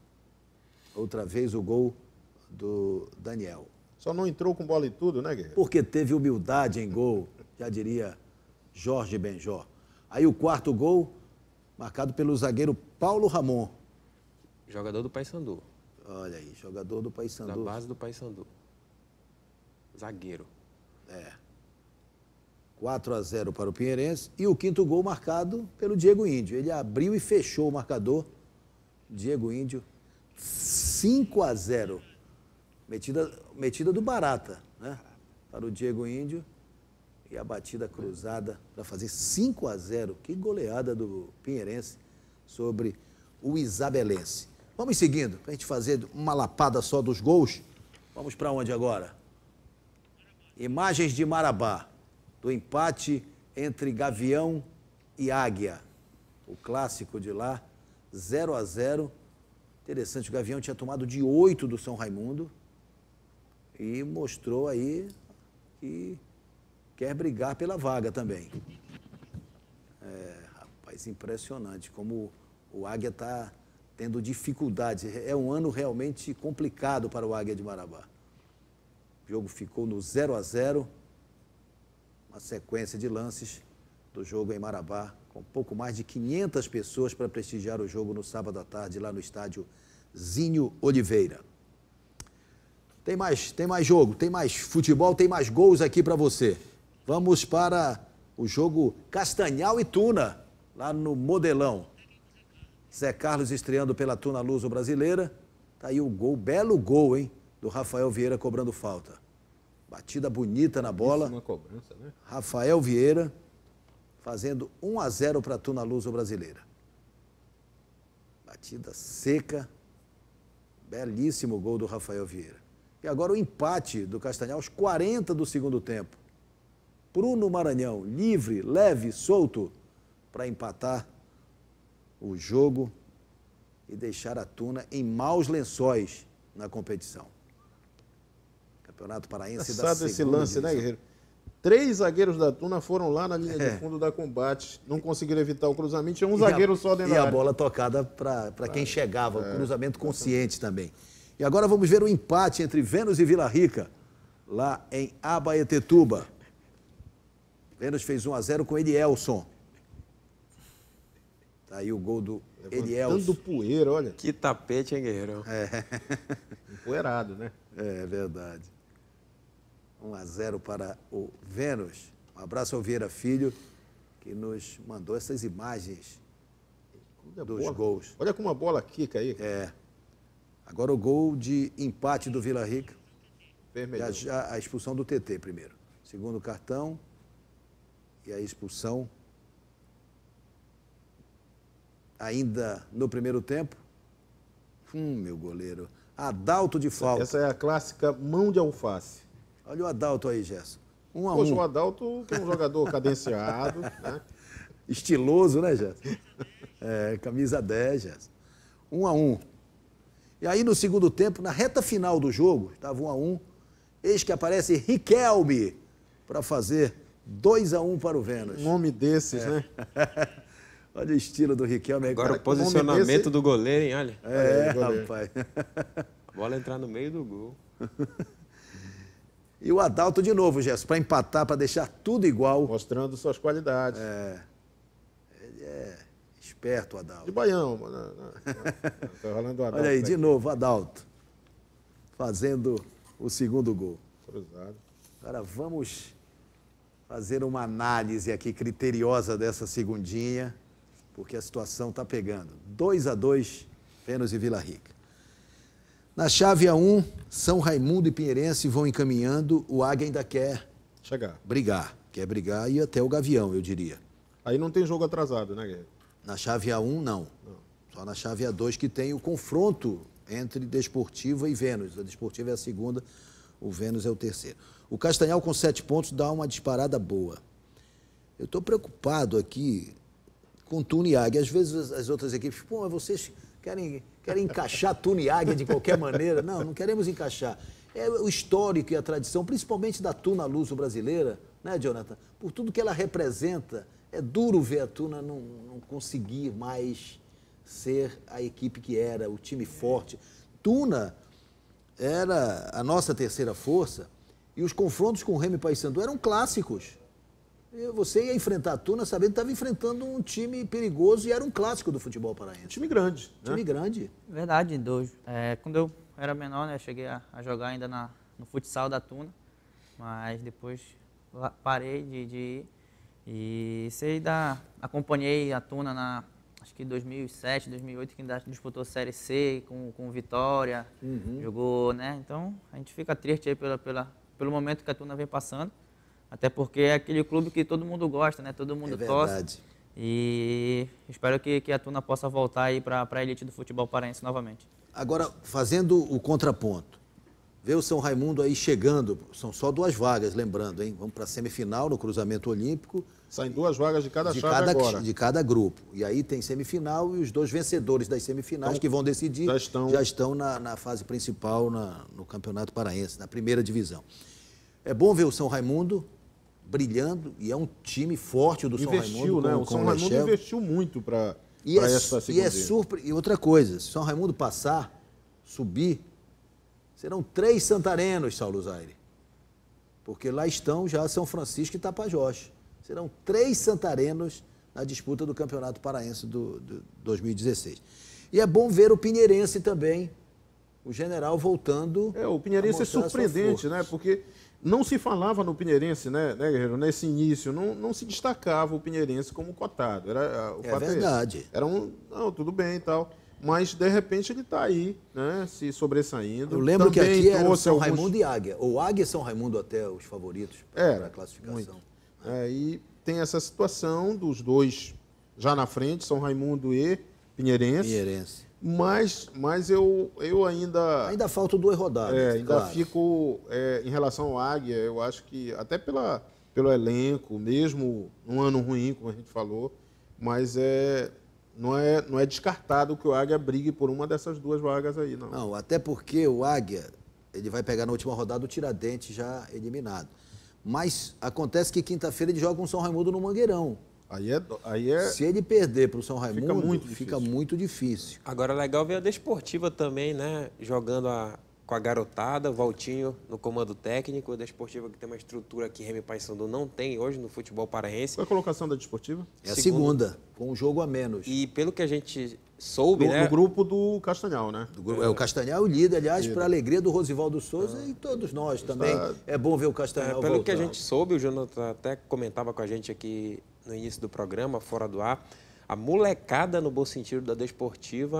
B: Outra vez o gol do Daniel.
H: Só não entrou com bola e tudo, né, Guerreiro?
B: Porque teve humildade em gol, já diria Jorge Benjó. Aí o quarto gol, marcado pelo zagueiro Paulo Ramon.
I: Jogador do Paysandu.
B: Olha aí, jogador do Paysandu.
I: Da base do Paysandu. Zagueiro.
B: É. quatro a zero para o Pinheirense. E o quinto gol marcado pelo Diego Índio. Ele abriu e fechou o marcador. Diego Índio, cinco a zero. Metida, metida do Barata, né? Para o Diego Índio. E a batida cruzada para fazer cinco a zero. Que goleada do Pinheirense sobre o Isabelense. Vamos seguindo, para a gente fazer uma lapada só dos gols. Vamos para onde agora? Imagens de Marabá, do empate entre Gavião e Águia. O clássico de lá, zero a zero. Interessante, o Gavião tinha tomado de oito do São Raimundo e mostrou aí que quer brigar pela vaga também. É, rapaz, impressionante como o Águia está tendo dificuldades. É um ano realmente complicado para o Águia de Marabá. O jogo ficou no zero a zero, uma sequência de lances do jogo em Marabá, com pouco mais de quinhentas pessoas para prestigiar o jogo no sábado à tarde, lá no estádio Zinho Oliveira. Tem mais, tem mais jogo, tem mais futebol, tem mais gols aqui para você. Vamos para o jogo Castanhal e Tuna, lá no Modelão. Zé Carlos estreando pela Tuna Luso Brasileira. Tá aí o gol, belo gol, hein? Do Rafael Vieira cobrando falta. Batida bonita na bola.
H: Uma cobrança, né?
B: Rafael Vieira fazendo um a zero para a Tuna Luso Brasileira. Batida seca. Belíssimo gol do Rafael Vieira. E agora o empate do Castanhal aos quarenta do segundo tempo. Bruno Maranhão, livre, leve, solto, para empatar o jogo e deixar a Tuna em maus lençóis na competição. Campeonato Paraense da segunda
H: esse lance,
B: divisão.
H: né, Guerreiro? Três zagueiros da Tuna foram lá na linha
B: É.
H: de fundo da combate, não conseguiram evitar o cruzamento, tinha um
B: E
H: zagueiro
B: a,
H: só dentro
B: E
H: da
B: a
H: área.
B: bola tocada para quem chegava,
H: É.
B: o cruzamento consciente também. E agora vamos ver o empate entre Vênus e Vila Rica, lá em Abaetetuba. Vênus fez um a zero com Elielson. Tá aí o gol do Elielson.
H: Levantando poeira, olha.
I: Que tapete, hein, Guerreiro?
B: É.
H: Empoeirado, né?
B: É verdade. um a zero para o Vênus. Um abraço ao Vieira Filho, que nos mandou essas imagens dos
H: bola.
B: gols.
H: Olha como a bola quica aí.
B: É. Agora o gol de empate do Vila Rica.
H: Vermelho.
B: Já, a expulsão do T T primeiro. Segundo cartão. E a expulsão. Ainda no primeiro tempo. Hum, meu goleiro. Adalto de falta.
H: Essa é a clássica mão de alface.
B: Olha o Adalto aí, Gerson. Um a
H: Poxa,
B: um.
H: o Adalto, que é um jogador cadenciado, né?
B: Estiloso, né, Gerson? É, camisa dez, Gerson. Um a um. E aí, no segundo tempo, na reta final do jogo, estava um a um, eis que aparece Riquelme para fazer dois a um para o Vênus.
H: Um nome desses,
B: é.
H: né?
B: Olha o estilo do Riquelme.
I: Agora
B: cara,
I: o posicionamento desse... do goleiro, hein? Olha.
B: É,
I: Olha aí,
B: rapaz.
I: A bola entrar no meio do gol.
B: E o Adalto de novo, Gerson, para empatar, para deixar tudo igual.
H: Mostrando suas qualidades.
B: É. Ele é esperto, o Adalto.
H: De Baião, mano. Tá rolando o Adalto.
B: Olha aí, de
H: aqui.
B: novo, Adalto. Fazendo o segundo gol.
H: Cruzado.
B: Agora vamos fazer uma análise aqui criteriosa dessa segundinha, porque a situação está pegando. dois a dois, Vênus e Vila Rica. Na chave A um, São Raimundo e Pinheirense vão encaminhando, o Águia ainda quer
H: chegar,
B: brigar. Quer brigar e ir até o Gavião, eu diria.
H: Aí não tem jogo atrasado, né, Guerreiro?
B: Na chave A um, não. não. Só na chave A dois que tem o confronto entre Desportiva e Vênus. A Desportiva é a segunda, o Vênus é o terceiro. O Castanhal, com sete pontos, dá uma disparada boa. Eu estou preocupado aqui com Tuna e Águia. Às vezes as outras equipes, pô, mas vocês querem, querem encaixar Tuna e Águia de qualquer maneira. Não, não queremos encaixar. É o histórico e a tradição, principalmente da Tuna Luso brasileira, né, Jonathan? Por tudo que ela representa, é duro ver a Tuna não, não conseguir mais ser a equipe que era, o time forte. Tuna era a nossa terceira força e os confrontos com o Remo e Paysandu eram clássicos. Você ia enfrentar a Tuna sabendo que estava enfrentando um time perigoso e era um clássico do futebol paraense. Um
H: time grande.
B: Time
H: né?
B: grande.
C: Verdade, dois. É, quando eu era menor, né, eu cheguei a, a jogar ainda na, no futsal da Tuna, mas depois parei de, de ir. E sei da, acompanhei a Tuna na, acho que dois mil e sete, dois mil e oito, que ainda disputou Série C com, com Vitória,
B: uhum.
C: jogou, né? Então a gente fica triste aí pela, pela, pelo momento que a Tuna vem passando. Até porque é aquele clube que todo mundo gosta, né? Todo mundo
B: é
C: torce.
B: Verdade.
C: E espero que, que a Tuna possa voltar aí para a elite do futebol paraense novamente.
B: Agora, fazendo o contraponto, vê o São Raimundo aí chegando, são só duas vagas, lembrando, hein? Vamos para a semifinal no cruzamento olímpico.
H: Saem duas vagas de cada
B: de
H: chave
B: cada,
H: agora.
B: De cada grupo. E aí tem semifinal e os dois vencedores das semifinais então, que vão decidir
H: já estão,
B: já estão na, na fase principal na, no Campeonato Paraense, na primeira divisão. É bom ver o São Raimundo brilhando, e é um time forte do São
H: investiu,
B: Raimundo.
H: Né?
B: Com,
H: o São
B: com
H: Raimundo
B: Lechel.
H: investiu muito para
B: e, é,
H: essa segunda.
B: E, é surpre... e outra coisa, se o São Raimundo passar, subir, serão três santarenos, Saulo Zaire. Porque lá estão já São Francisco e Tapajós. Serão três santarenos na disputa do Campeonato Paraense do, do dois mil e dezesseis. E é bom ver o Pinheirense também, o General voltando.
H: É, o Pinheirense é surpreendente, né? Porque não se falava no Pinheirense, né, né, Guerreiro? Nesse início, não, não se destacava o Pinheirense como cotado. Era, o
B: é verdade.
H: Era um, não, tudo bem e tal. Mas, de repente, ele está aí, né, se sobressaindo.
B: Eu lembro
H: Também
B: que aqui era o São
H: alguns...
B: Raimundo e Águia. Ou Águia e São Raimundo até os favoritos para a classificação.
H: Muito. É, e tem essa situação dos dois já na frente, São Raimundo e Pinheirense.
B: Pinheirense.
H: Mas, mas eu, eu ainda...
B: Ainda faltam duas rodadas,
H: é, ainda
B: claro.
H: fico, é, em relação ao Águia, eu acho que, até pela, pelo elenco, mesmo num ano ruim, como a gente falou, mas é, não, é, não é descartado que o Águia brigue por uma dessas duas vagas aí, não.
B: Não, até porque o Águia, ele vai pegar na última rodada o Tiradentes já eliminado. Mas acontece que quinta-feira ele joga com o São Raimundo no Mangueirão.
H: Aí é, aí é...
B: Se ele perder para o São Raimundo,
H: fica muito,
B: fica muito difícil.
I: Agora, legal ver a Desportiva também, né? Jogando a, com a garotada, Valtinho no comando técnico. A Desportiva que tem uma estrutura que Remo e Paysandu não tem hoje no futebol paraense.
H: Qual é a colocação da Desportiva?
B: É a segunda, segunda com um jogo a menos.
I: E pelo que a gente soube,
H: no,
I: né?
H: No grupo do Castanhal, né?
B: Do, é o Castanhal, o líder, aliás, para a alegria do Rosivaldo Souza ah, e todos nós também. Está... É bom ver o Castanhal
I: é, Pelo
B: voltar.
I: que a gente soube, o Jonathan até comentava com a gente aqui no início do programa, fora do ar, a molecada, no bom sentido da Desportiva,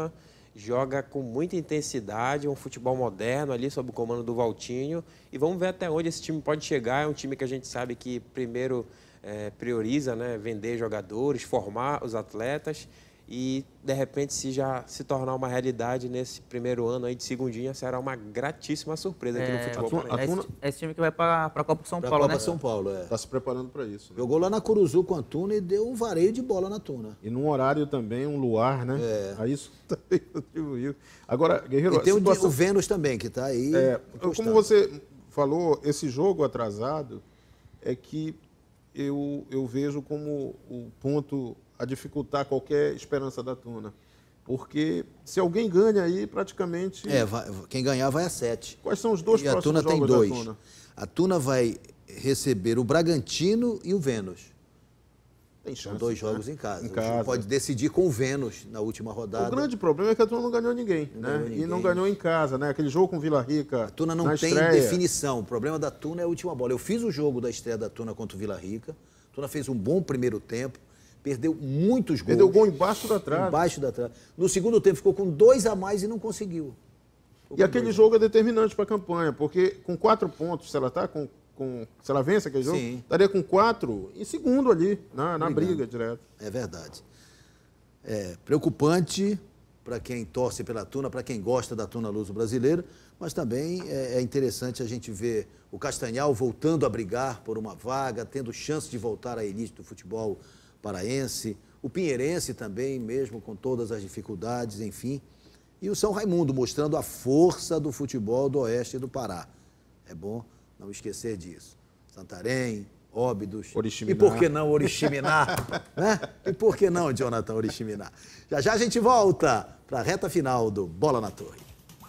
I: joga com muita intensidade, um futebol moderno ali sob o comando do Valtinho. E vamos ver até onde esse time pode chegar. É um time que a gente sabe que primeiro é, prioriza, né, vender jogadores, formar os atletas. E, de repente, se já se tornar uma realidade nesse primeiro ano aí de segundinha, será uma gratíssima surpresa aqui
C: É,
I: no futebol
C: Atuna-
I: paraense.
C: Atuna- Esse time que vai para a Copa São
B: Pra
C: Paulo,
B: Copa
C: né?
B: São Paulo, é.
H: Está se preparando para isso. Né?
B: Jogou lá na Curuzu com a Tuna e deu um vareio de bola na Tuna.
H: E num horário também, um luar, né?
B: É.
H: Aí isso também contribuiu. Agora, Guerreiro...
B: E tem
H: a
B: o,
H: situação-
B: o Vênus também, que está aí.
H: É,
B: encostado.
H: como você falou, esse jogo atrasado é que eu, eu vejo como o ponto a dificultar qualquer esperança da Tuna. Porque se alguém ganha aí, praticamente...
B: É, vai- quem ganhar vai a sete.
H: Quais são os dois
B: E a
H: próximos
B: Tuna tem
H: jogos da
B: dois.
H: Tuna?
B: A Tuna vai receber o Bragantino e o Vênus.
H: Tem
B: São
H: chance,
B: dois
H: né?
B: jogos em casa.
H: Em
B: O time
H: casa.
B: pode decidir com o Vênus na última rodada.
H: O grande problema é que a Tuna não ganhou ninguém,
B: Não
H: né?
B: ganhou
H: E
B: ninguém.
H: não ganhou em casa, né? Aquele jogo com Vila Rica.
B: A Tuna não
H: na
B: tem
H: estreia.
B: definição. O problema da Tuna é a última bola. Eu fiz o jogo da estreia da Tuna contra o Vila Rica. A Tuna fez um bom primeiro tempo. Perdeu muitos gols.
H: Perdeu gol embaixo da trave.
B: Embaixo da trave. No segundo tempo ficou com dois a mais e não conseguiu. Ficou
H: E
B: com
H: aquele
B: dois.
H: jogo é determinante para a campanha, porque com quatro pontos, se ela tá com, com se ela vence aquele jogo,
B: Sim.
H: estaria com quatro em segundo ali, na, na
B: Brigando.
H: briga direto.
B: É verdade. É preocupante para quem torce pela Tuna, para quem gosta da Tuna Luso brasileira, mas também é, é interessante a gente ver o Castanhal voltando a brigar por uma vaga, tendo chance de voltar à elite do futebol paraense, o Pinheirense também, mesmo com todas as dificuldades, enfim, e o São Raimundo mostrando a força do futebol do Oeste do Pará. É bom não esquecer disso. Santarém, Óbidos.
H: Oriximiná.
B: E por que não Oriximiná? Né? E por que não, Jonathan, Oriximiná? Já já a gente volta para a reta final do Bola na Torre.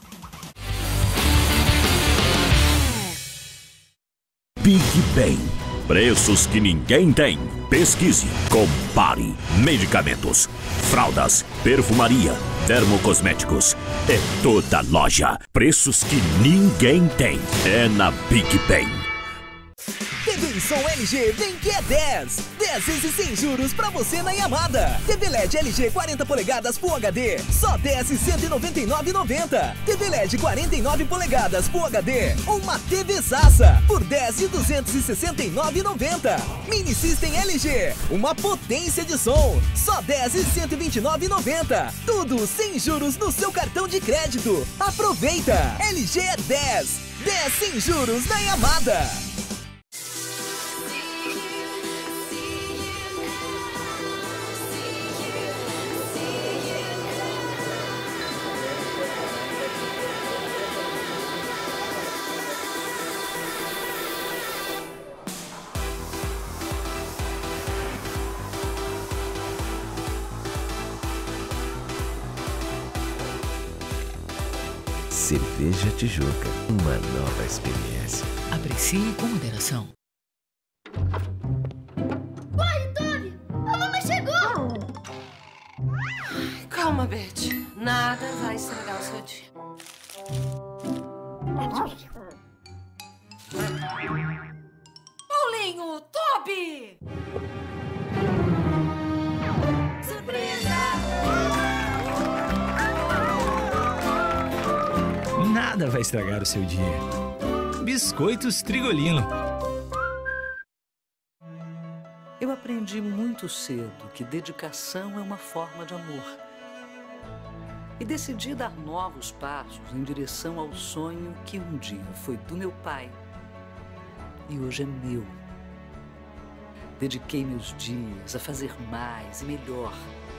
J: PicPay. Preços que ninguém tem. Pesquise, compare. Medicamentos, fraldas, perfumaria, termocosméticos. É toda loja. Preços que ninguém tem. É na PicPay.
G: T V em som L G vem que é dez. dez vezes sem juros pra você na Yamada. T V L E D L G quarenta polegadas Full H D, só dez e cento e noventa e nove reais e noventa centavos. T V L E D quarenta e nove polegadas Full H D, uma T V Sassa por dez e duzentos e sessenta e nove reais e noventa centavos. Mini System L G, uma potência de som, só dez e cento e vinte e nove reais e noventa centavos. Tudo sem juros no seu cartão de crédito. Aproveita! L G é dez. dez sem juros na Yamada.
L: Cerveja Tijuca, uma nova experiência.
K: Aprecie com moderação.
N: Corre, Toby! A mamãe chegou!
O: Calma, Beth. Nada vai estragar o seu dia. Paulinho, Toby!
M: Nada vai estragar o seu dia. Biscoitos Trigolino.
P: Eu aprendi muito cedo que dedicação é uma forma de amor. E decidi dar novos passos em direção ao sonho que um dia foi do meu pai e hoje é meu. Dediquei meus dias a fazer mais e melhor.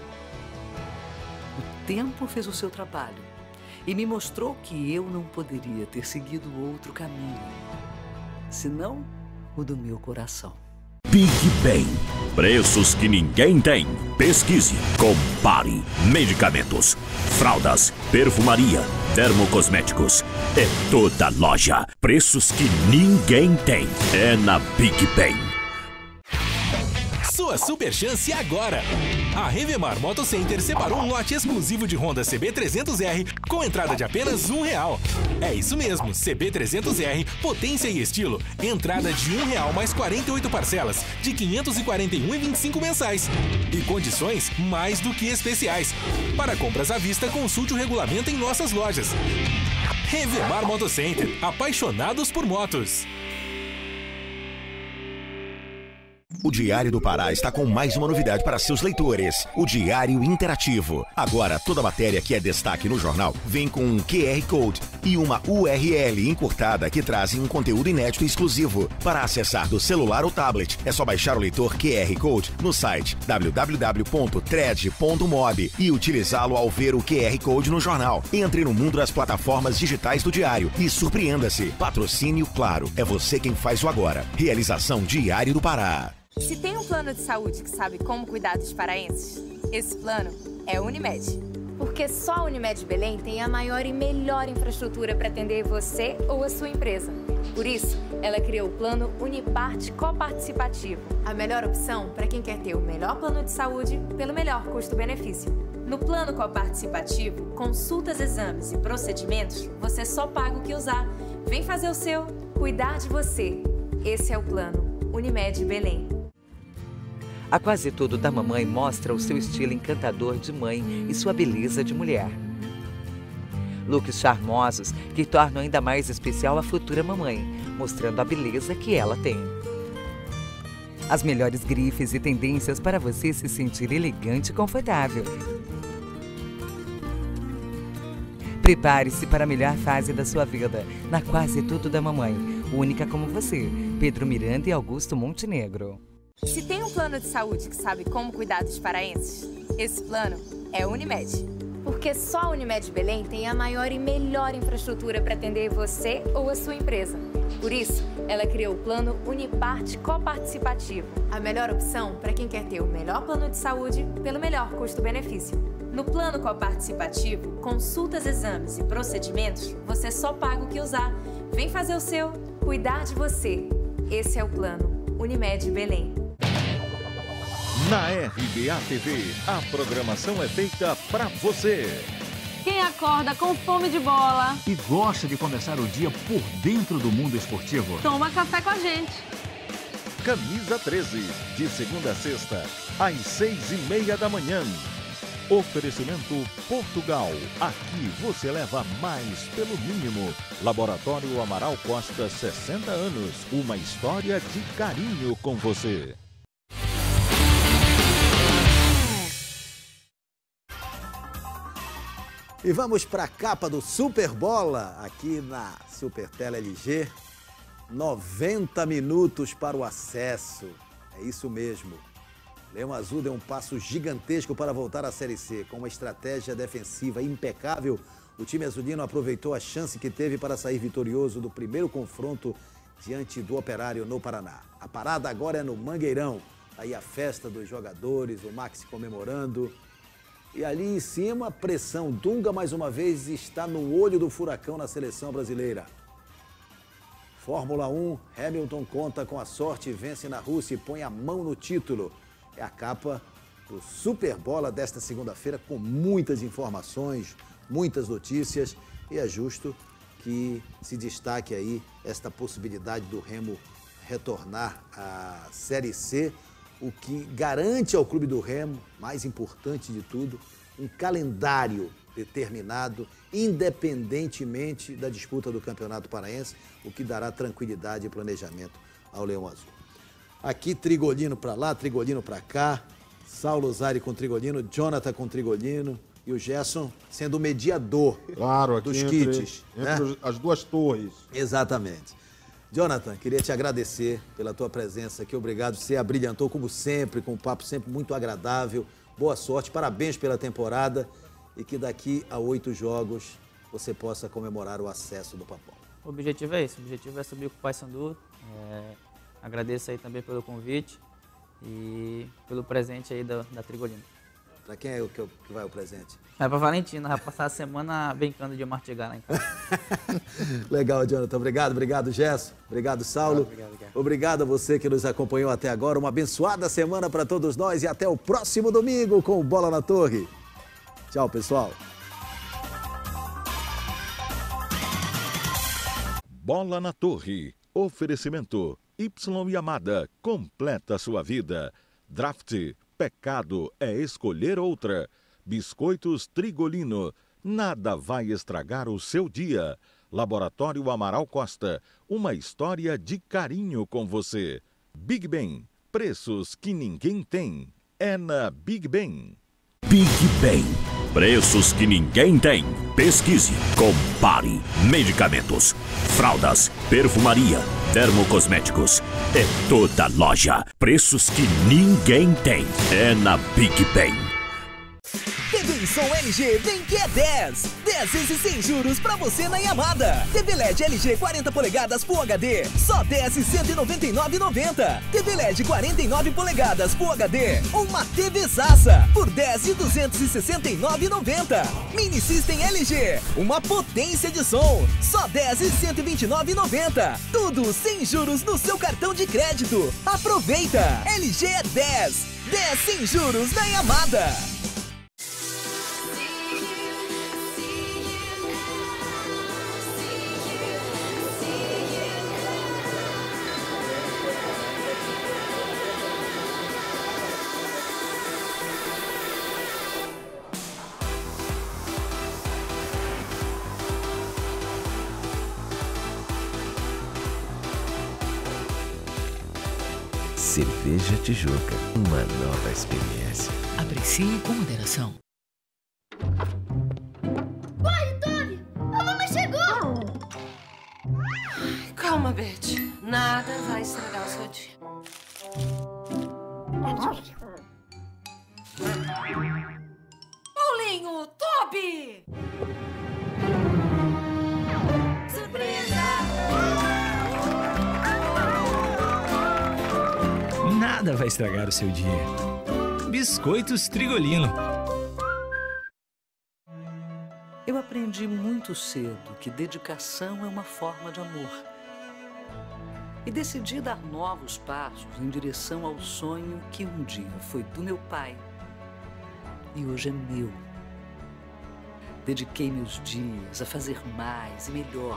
P: O tempo fez o seu trabalho e me mostrou que eu não poderia ter seguido outro caminho, senão o do meu coração.
J: PicPay. Preços que ninguém tem. Pesquise, compare. Medicamentos, fraldas, perfumaria, termocosméticos. É toda loja. Preços que ninguém tem. É na PicPay.
A: sua super chance agora. A Revemar Moto Center separou um lote exclusivo de Honda C B trezentos R com entrada de apenas um real. É isso mesmo, C B trezentos R, potência e estilo. Entrada de um real mais quarenta e oito parcelas, de quinhentos e quarenta e um reais e vinte e cinco centavos mensais. E condições mais do que especiais. Para compras à vista, consulte o regulamento em nossas lojas. Revemar Moto Center, apaixonados por motos.
U: O Diário do Pará está com mais uma novidade para seus leitores, o Diário Interativo. Agora, toda matéria que é destaque no jornal vem com um Q R Code e uma U R L encurtada que trazem um conteúdo inédito e exclusivo. Para acessar do celular ou tablet, é só baixar o leitor Q R Code no site w w w ponto tred ponto mob e utilizá-lo ao ver o Q R Code no jornal. Entre no mundo das plataformas digitais do Diário e surpreenda-se. Patrocínio Claro, é você quem faz o agora. Realização Diário do Pará.
R: Se tem um plano de saúde que sabe como cuidar dos paraenses, esse plano é o Unimed. Porque só a Unimed Belém tem a maior e melhor infraestrutura para atender você ou a sua empresa. Por isso, ela criou o plano Uniparte Coparticipativo. A melhor opção para quem quer ter o melhor plano de saúde pelo melhor custo-benefício. No plano coparticipativo, consultas, exames e procedimentos, você só paga o que usar. Vem fazer o seu, cuidar de você. Esse é o plano Unimed Belém.
S: A Quase Tudo da Mamãe mostra o seu estilo encantador de mãe e sua beleza de mulher. Looks charmosos que tornam ainda mais especial a futura mamãe, mostrando a beleza que ela tem. As melhores grifes e tendências para você se sentir elegante e confortável. Prepare-se para a melhor fase da sua vida, na Quase Tudo da Mamãe, única como você, Pedro Miranda e Augusto Montenegro.
R: Se tem um plano de saúde que sabe como cuidar dos paraenses, esse plano é o Unimed. Porque só a Unimed Belém tem a maior e melhor infraestrutura para atender você ou a sua empresa. Por isso, ela criou o plano Uniparte Coparticipativo. A melhor opção para quem quer ter o melhor plano de saúde pelo melhor custo-benefício. No plano coparticipativo, consultas, exames e procedimentos, você só paga o que usar. Vem fazer o seu, cuidar de você. Esse é o plano Unimed Belém.
Q: Na R B A T V, a programação é feita pra você.
W: Quem acorda com fome de bola
X: e gosta de começar o dia por dentro do mundo esportivo,
W: toma café com a gente.
Q: Camisa treze, de segunda a sexta, às seis e meia da manhã. Oferecimento Portugal. Aqui você leva mais pelo mínimo. Laboratório Amaral Costa, sessenta anos. Uma história de carinho com você.
B: E vamos para a capa do Super Bola, aqui na Supertela L G. noventa minutos para o acesso. É isso mesmo. Leão Azul deu um passo gigantesco para voltar à Série C. Com uma estratégia defensiva impecável, o time azulino aproveitou a chance que teve para sair vitorioso do primeiro confronto diante do Operário no Paraná. A parada agora é no Mangueirão. Aí a festa dos jogadores, o Maxi comemorando. E ali em cima, a pressão. Dunga, mais uma vez, está no olho do furacão na seleção brasileira. Fórmula um, Hamilton conta com a sorte, vence na Rússia e põe a mão no título. É a capa do Super Bola desta segunda-feira, com muitas informações, muitas notícias. E é justo que se destaque aí esta possibilidade do Remo retornar à Série C, o que garante ao Clube do Remo, mais importante de tudo, um calendário determinado, independentemente da disputa do Campeonato Paraense, o que dará tranquilidade e planejamento ao Leão Azul. Aqui, Trigolino para lá, Trigolino para cá, Saulo Zari com Trigolino, Jonathan com Trigolino e o Gerson sendo o mediador
H: claro, aqui
B: dos
H: entre,
B: kits.
H: Entre né? as duas torres.
B: Exatamente. Jonathan, queria te agradecer pela tua presença aqui, obrigado, você abrilhantou como sempre, com um papo sempre muito agradável, boa sorte, parabéns pela temporada e que daqui a oito jogos você possa comemorar o acesso do Papão.
C: O objetivo é esse, o objetivo é subir com o Paysandu, é, agradeço aí também pelo convite e pelo presente aí da, da Trigolino.
B: Pra quem é o que, que vai o presente?
C: É pra Valentina, vai passar a semana brincando de martigar lá em casa.
B: Legal, Jonathan. Obrigado, obrigado, Gerson. Obrigado, Saulo.
I: Obrigado, obrigado.
B: Obrigado a você que nos acompanhou até agora. Uma abençoada semana para todos nós e até o próximo domingo com o Bola na Torre. Tchau, pessoal.
Q: Bola na Torre. Oferecimento. Y Yamada. Completa sua vida. Draft. Pecado é escolher outra. Biscoitos Trigolino. Nada vai estragar o seu dia. Laboratório Amaral Costa. Uma história de carinho com você. Big Ben. Preços que ninguém tem. É na Big Ben.
J: Big Ben. Preços que ninguém tem. Pesquise, compare. Medicamentos, fraldas, perfumaria, termocosméticos. É toda loja. Preços que ninguém tem. É na Big Ben.
G: T V Som L G vem que é dez. dez vezes sem juros pra você na Yamada. T V L E D L G quarenta polegadas Full H D, só dez e cento e noventa e nove reais e noventa centavos. T V L E D quarenta e nove polegadas Full H D, uma T V Zaça por dez e duzentos e sessenta e nove reais e noventa centavos. Mini System L G, uma potência de som, só dez e cento e vinte e nove reais e noventa centavos. Tudo sem juros no seu cartão de crédito. Aproveita! L G é dez. dez sem juros na Yamada.
L: Cerveja Tijuca, uma nova experiência.
K: Aprecie com moderação.
N: Corre, Toby! A mamãe chegou!
O: Calma, Beth. Nada vai estragar o seu dia. Paulinho! Toby!
M: Nada vai estragar o seu dia. Biscoitos Trigolino.
P: Eu aprendi muito cedo que dedicação é uma forma de amor. E decidi dar novos passos em direção ao sonho que um dia foi do meu pai e hoje é meu. Dediquei meus dias a fazer mais e melhor.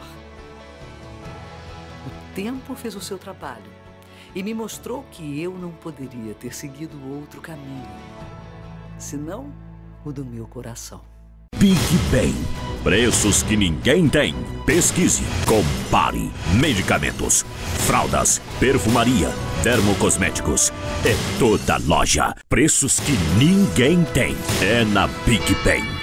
P: O tempo fez o seu trabalho e me mostrou que eu não poderia ter seguido outro caminho, senão o do meu coração.
J: Big Ben. Preços que ninguém tem. Pesquise, compare. Medicamentos, fraldas, perfumaria, termocosméticos. É toda loja. Preços que ninguém tem. É na Big Ben.